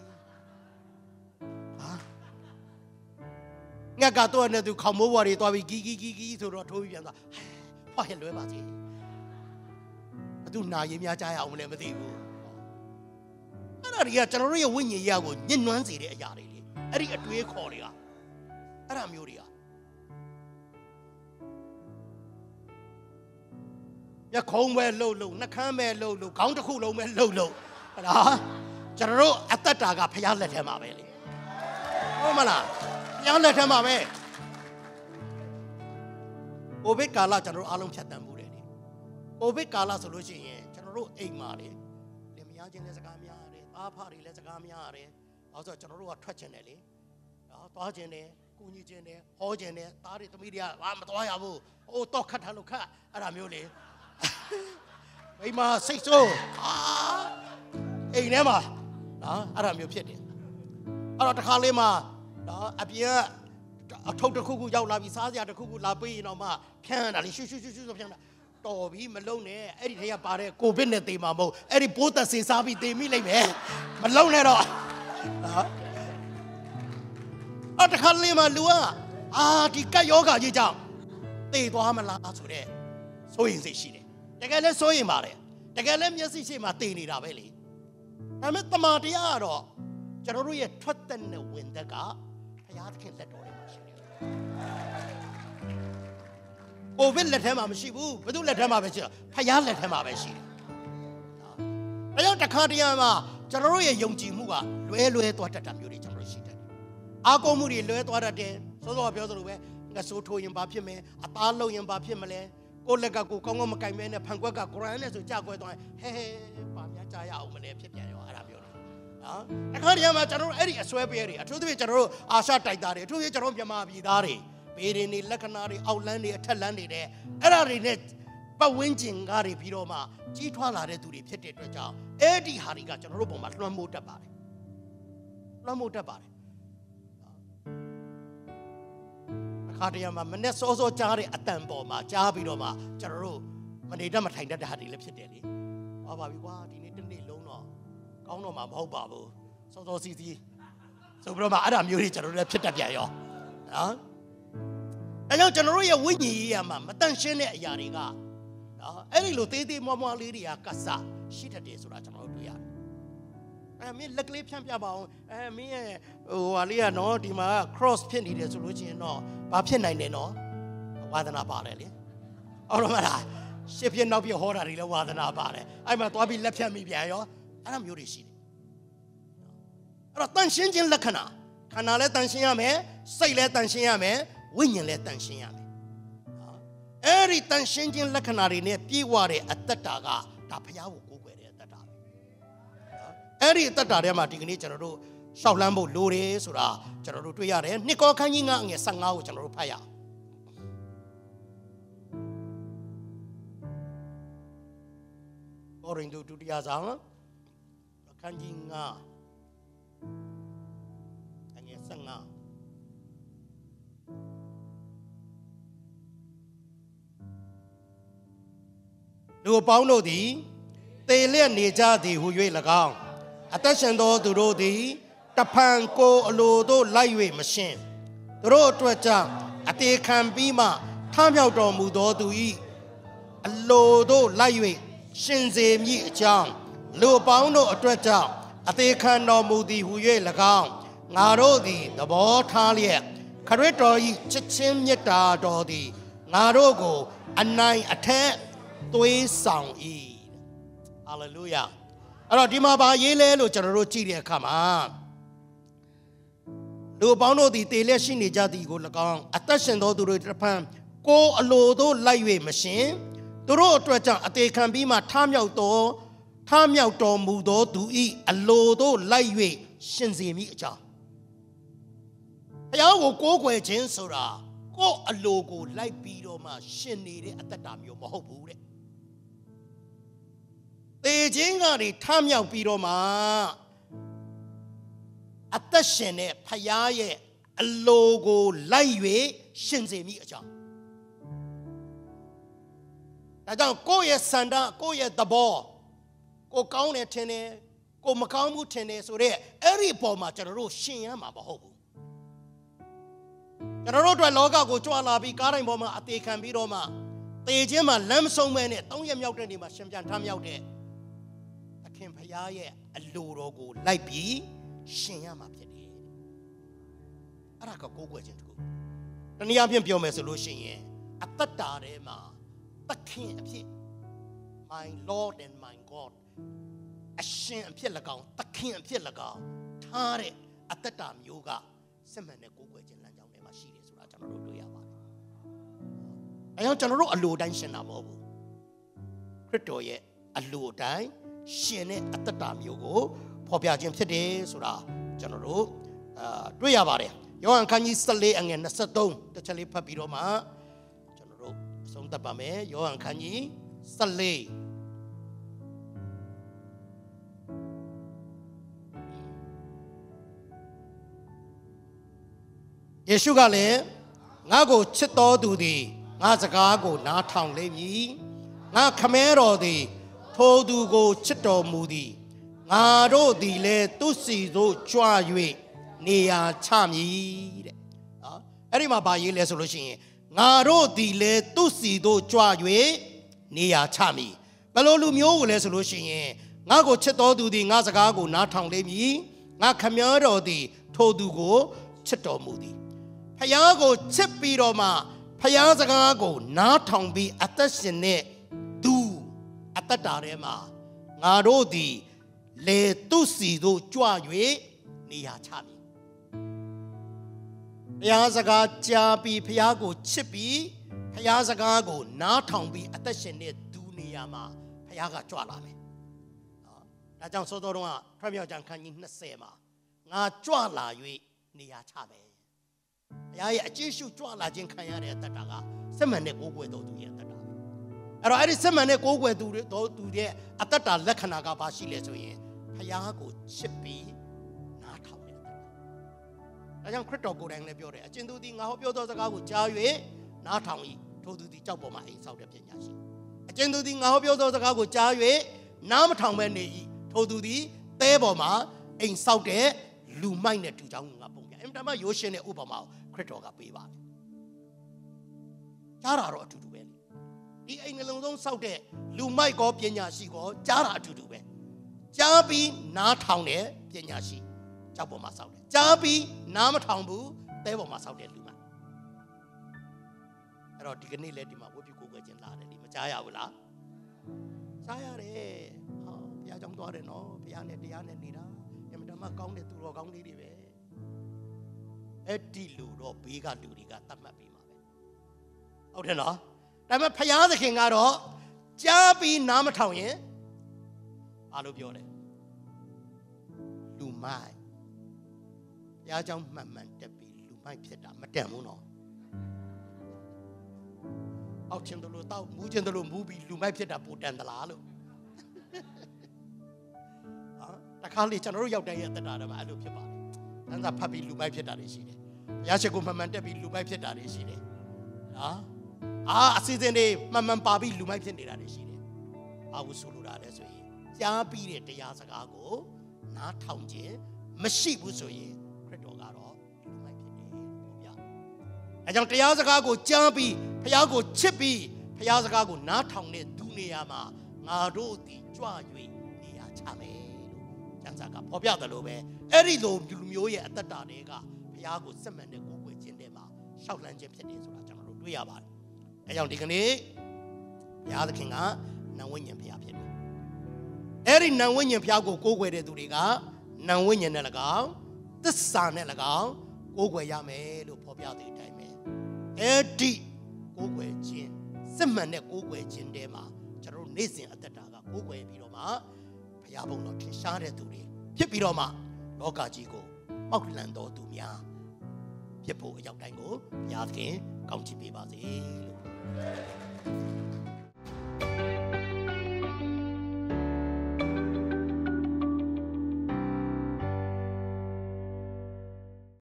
Gato and to come over it or gigi to Rotoy and the hello about it. I do not give me a child, never do. I don't get a real winning yago, in one city, a yard. I get to a cordia. Aramuria. Yakombe low, Nakame low, counter cool low. General at that taga, Paya let him out. Oh, Mala. Young let him away. Obekala General Alum Chatambu. Obekala solution, General Egmari, Limiajin as a Gamiari, our party les a Gamiari, also General Trachanelli, Pagene, Kunijene, Hogene, Tari to Media, Amatoyabu, O Tokataluka, Aramuli. We must say so. Never. Aramu Pity. Arakalima. Appear a total cuckoo, Yavisazia, the cuckoo, Labi, no ma, Canada, Shushu, Toby, Malone, Eddie Apare, Covinity Mammo, Eddie Pota Sabi de Mille, Malone at all. Atakalima Lua, Tika Yoga, you jump. They do Hamala today. So is the shitty. The guy so in Mare. The guy let me see Martini Ravelli. I met the Martiaro. Generally, a twitten the winter car. I can't let all will let him have a sheep, but do let him have a sheep. Paya let him have a sheep. I don't Cardiama, Generally, a young Jimua, Luelu to a Tamuri General Sheet. Ako Muri, Luet or a day, so the other way, the Soto in Bapime, a Palo in Bapimale, Golega Congo Macamena, Panguaga, Granas, Jago, hey, Pamia Jaya, I can't hear my general area, swab area, to the general, Asha Taidari, to the general Yamabi Dari, Bedini, Lacanari, Outlandy, Talandi there, Eranet, but winching Gari Piroma, G12 to the Petit Raja, Eddie Hariga, General Bomas, Lamutabari. Lamutabari. I can't hear my Manes also Jari at Tamboma, Jabidoma, General, Manida Matanga had ellipse daily. Baba, we need to need loan. No, my whole bubble. So those easy. So, Broma Adam, you reach a repet of Yayo. I know generally a winny, mamma, attention at Yariga. Any lotati, Mama Lydia Cassa, she did this, Rajamodia. I mean, luckily, Champion, I mean, oh, Alia, no, Dima, cross penny resolution, no, Papina, no, rather than about it. Oh, ship you not be a horror, rather than about it. I'm a Bobby left me, Yayo. I'm your receipt. Ratan Shinjin Lakana, ခန္ဓာလည်းတန်ရှင်းရမယ်စိတ်လည်းတန်ရှင်းရမယ်ဝိညာဉ်လည်းတန်ရှင်းရမယ်အဲ့ဒီတန်ရှင်းခြင်းလက္ခဏာတွေနဲ့ပြည့်ဝတဲ့အတ္တတာကဒါဘုရားကိုကိုးကွယ်တဲ့အတ္တတာပဲအဲ့ဒီအတ္တတာထဲမှာဒီကနေ့ကျွန်တော်တို့ရှောက်လန်းဖို့လိုတယ်ဆိုတာကျွန်တော်တို့တွေ့ရတယ်နှစ်ကောခန်းကြီး9ငယ်15ကိုကျွန်တော်တို့ဖတ်ရအောင်ကောရိန္သုဒုတိယဆောင်အခန်းကြီး9အငယ်15လူအပေါင်းတို့သည်သေလျက်နေကြသည်ဟု၍၎င်းအသက်ရှင်သောသူတို့သည်တဖန်ကိုအလိုတို့လိုက်၍မရှင်းသူတို့အတွက်ကြောင့်အသေးခံပြီးမှထမြောက်တော်မူသောသူ၏အလိုတို့လိုက်၍ရှင်စေမည်အကြောင်းလူအပေါင်းတို့အတွက်ကြောင့်အသေးခံတော်မူသည်ဟု၍၎င်းငါတို့သည်သဘောထားလျက်ခရစ်တော်၏ချစ်ချင်းမေတ္တာတော်သည်ငါတို့ကိုအနိုင်အထက်သွေးဆောင်၏ဟာလေလုယာအဲ့တော့ဒီမှာပါရေးလဲလို့ကျွန်တော်တို့ကြည့်တဲ့အခါမှာလူအပေါင်းတို့သည်တေလျက်ရှိနေကြသည်ကို၎င်းအသက်ရှင်သောသူတို့တစ်ဖန်ကိုအလိုတို့လိုက်၍မရှင်သူတို့အတွက်ကြောင့်အသေးခံပြီးမှထမြောက်တော်မူသောသူ၏အလိုတို့လိုက်၍ရှင်စေမိအကြောင်းဘုရားကိုကိုးကွယ်ခြင်းဆိုတာကိုအလိုကိုလိုက်ပြီးတော့မှရှင်နေတဲ့အတ္တတာမျိုးမဟုတ်ဘူးတဲ့သေခြင်းကနေထမြောက်ပြီးတော့မှအသက်ရှင်တဲ့ဘုရားရဲ့အလိုကိုလိုက်၍ရှင်စေမိအကြောင်းဒါကြောင့်ကိုယ့်ရဲ့စန္ဒကိုယ့်ရဲ့သဘောကိုကောင်းတယ်ထင်တယ်ကိုမကောင်းဘူးထင်တယ်ဆိုတော့အဲ့ဒီအပေါ်မှာကျွန်တော်တို့ရှင်ရမှာမဟုတ်ဘူးကျွန်တော်တို့အတွက်လောကကိုကြွလာပြီးကားတိုင်းပေါ်မှာအသေးခံပြီးတော့မှသေခြင်းမှာလမ်းမဆုံးမဲနဲ့3ရက်မြောက်တဲ့နေ့မှာရှင်ပြန်ထမြောက်တဲ့သခင်ဘုရားရဲ့အလိုတော်ကိုလိုက်ပြီးရှင်ရမှာဖြစ်တယ်အဲ့ဒါကကိုးကွယ်ခြင်းတခုတနည်းအားဖြင့်ပြောမယ်ဆိုလို့ရှိရင်အတ္တတာထဲမှာသခင်အဖြစ် my Lord and my God အရှင်အဖြစ်၎င်းသခင်အဖြစ်၎င်းထားတဲ့အတ္တတာမျိုးကစစ်မှန်တဲ့ကိုးကွယ်ခြင်းလမ်းကြောင်းထဲမှာရှိတယ်ဆိုတာကျွန်တော်တို့တွေ့ရပါတယ်အဲကြောင့်ကျွန်တော်တို့အလိုတိုင်းရှင်တာမဟုတ်ဘူးခရစ်တော်ရဲ့အလိုတိုင်းရှင်တဲ့အတ္တတာမျိုးကိုဖော်ပြခြင်းဖြစ်တယ်ဆိုတာကျွန်တော်တို့တွေ့ရပါတယ်ယောဟန်ခန်းကြီး14အငယ်23တစ်ချက်လေးဖတ်ပြီးတော့မှကျွန်တော်တို့အဆုံးသတ်ပါမယ်ယောဟန်ခန်းကြီး14ယေရှုကလည်းငါ့ကိုချစ်တော်သူသည်ငါစကားကိုနားထောင်လိမ့်မည်ငါခမဲတော်သည်ထိုသူကိုချစ်တော်မူသည်ငါတို့သည်လည်းသူစီသို့ကြွ၍နေရာချမည်တဲ့နော်အဲ့ဒီမှာဗာရေးလဲဆိုလို့ရှိရင်ငါတို့သည်လည်းသူစီသို့ကြွ၍နေရာချမည်ဘယ်လိုလူမျိုးကိုလဲဆိုလို့ရှိရင်ငါကိုချစ်တော်သူသည်ငါစကားကိုနားထောင်လိမ့်မည်ငါခမဲတော်သည်ထိုသူကိုချစ်တော်မူသည်ဖယားကိုချစ်ပြီးတော့မှဖယားစကားကိုနားထောင်ပြီးအသက်ရှင်တဲ့သူအတ္တတာထဲမှာငါတို့သည်လေသူစီတို့ကြွ၍နေရာချမည်ဖယားစကားကြားပြီးဖယားကိုချစ်ပြီးဖယားစကားကိုနားထောင်ပြီးအသက်ရှင်တဲ့သူနေရာမှာဖယားကကြွလာမယ်ဒါကြောင့်စောစောတုန်းကဖျောက်ကြံခန်းကြီး20မှာငါကြွလာ၍နေရာချမယ်ဘုရားရဲ့အကျဉ်းရှုကြွလာခြင်းခံရတဲ့အတ္တတာကစစ်မှန်တဲ့ကိုးကွယ်တော်သူရဲ့အတ္တတာပဲအဲ့တော့အဲ့ဒီစစ်မှန်တဲ့ကိုးကွယ်သူရဲ့အတ္တတာလက္ခဏာကဘာရှိလဲဆိုရင်ဘုရားကိုချစ်ပြီးနားထောင်တဲ့အတ္တတာဒါကြောင့်ခရစ်တော်ကိုယ်တိုင်လည်းပြောတယ်အကျဉ်သူသည်ငါဟောပြောသောစကားကိုကြား၍နားထောင်၏ထိုသူသည်ကြောက်ပေါ်မှာအိမ်ဆောက်တဲ့ပညာရှိအကျဉ်သူသည်ငါဟောပြောသောစကားကိုကြား၍နားမထောင်ပဲနေ၏ထိုသူသည်သဲပေါ်မှာအိမ်ဆောက်တဲ့လူမိုက်နဲ့တူချောင်းငါပုံပြအင်တာမရိုးရှင်းတဲ့ဥပမာကိုခရစ်တော်ကပေးပါတယ်ကြားတာတော့အတူတူပဲဒီအိမ်နှလုံးဆုံးဆောက်တဲ့လူမိုက်ကောပညာရှိကောကြားတာအတူတူပဲကြားပြီးနားထောင်တဲ့ပညာရှိကြောက်ပေါ်မှာဆောက်တယ်ကြားပြီးနားမထောင်ဘူးသဲပေါ်မှာဆောက်တဲ့လူမိုက်အဲ့တော့ဒီကနေ့လည်းဒီမှာဝတ်ပြုကိုယ်ွယ်ခြင်းလာတယ်ဒီမကြားရဘူးလားကြားရတယ်ဟောဘုရားကြောင့်သွားတယ်နော်ဘုရားနဲ့တရားနဲ့နေတာအင်တာမကောင်းတဲ့သူတော်ကောင်းလေးတွေပဲအဲ့ဒီလူတော့ဘေးကလူတွေကတတ်မှတ်ပြီးမှာပဲဟုတ်တယ်နော်ဒါပေမဲ့ဖယားသခင်ကတော့ကြားပြီးနားမထောင်ရင်ဘာလို့ပြောလဲလူမိုက်ဘုရားเจ้าမှန်မှန်တက်ပြီးလူမိုက်ဖြစ်တာမတန်ဘူးနော်အောက်ချင်းတို့လို့တောက်မူးချင်းတို့လို့မူးပြီးလူမိုက်ဖြစ်တာပိုတန်သလားလို့တခါလေကျွန်တော်တို့ရောက်တဲ့ရဲ့တက်တာတော့အဲ့လိုဖြစ်ပါတယ်။အဲ့ဒါဖတ်ပြီးလူမိုက်ဖြစ်တာတွေရှိတယ်။ဘုရားရှိခိုးမှန်မှန်တက်ပြီးလူမိုက်ဖြစ်တာတွေရှိတယ်။နော်။အစီအစဉ်တွေမှန်မှန်ပါပြီးလူမိုက်ဖြစ်နေတာတွေရှိတယ်။ဘာလို့ဆိုလိုတာလဲဆိုရင်ကြားပြီးတဲ့တရားစကားကိုနားထောင်ခြင်းမရှိဘူးဆိုရင်ခရစ်တော်ကတော့လူမိုက်ဖြစ်တယ်ပေါ့ဗျာ။အဲကြောင့်တရားစကားကိုကြားပြီးဘုရားကိုချစ်ပြီးဘုရားစကားကိုနားထောင်တဲ့သူနေရာမှာငါတို့သည်ကြွ၍နေရာချမယ်လို့ကျမ်းစာကဖော်ပြတယ်လို့ပဲအဲ့ဒီလိုလူမျိုးရဲ့အသက်တာတွေကဘုရားကိုစစ်မှန်တဲ့ကိုယ်ကိုယ်ခြင်းတွေမှာရှောက်လန်းခြင်းဖြစ်တယ်ဆိုတာကျွန်တော်တို့တွေ့ရပါတယ်။အဲကြောင့်ဒီကနေ့ဘုရားသခင်ကနံဝိညာဉ်ဘုရားဖြစ်တယ်။အဲ့ဒီနံဝိညာဉ်ဘုရားကိုကိုးကွယ်တဲ့သူတွေကနံဝိညာဉ်နဲ့၎င်းသစ္စာနဲ့၎င်းကိုးကွယ်ရမယ်လို့ဖော်ပြတဲ့အတိုင်းပဲအဲ့ဒီကိုးကွယ်ခြင်းစစ်မှန်တဲ့ကိုးကွယ်ခြင်းတွေမှာကျွန်တော်တို့နေ့စဉ်အသက်တာကကိုးကွယ်ပြီးတော့မှဘုရားဘုံတော်ထင်ရှားတဲ့သူတွေဖြစ်ပြီးတော့မှလောကကြီးကိုပောက်လန်တော်သူများဖြစ်ဖို့အရောက်တိုင်းကိုဘုရားသခင်ကောင်းချီးပေးပါစေလို့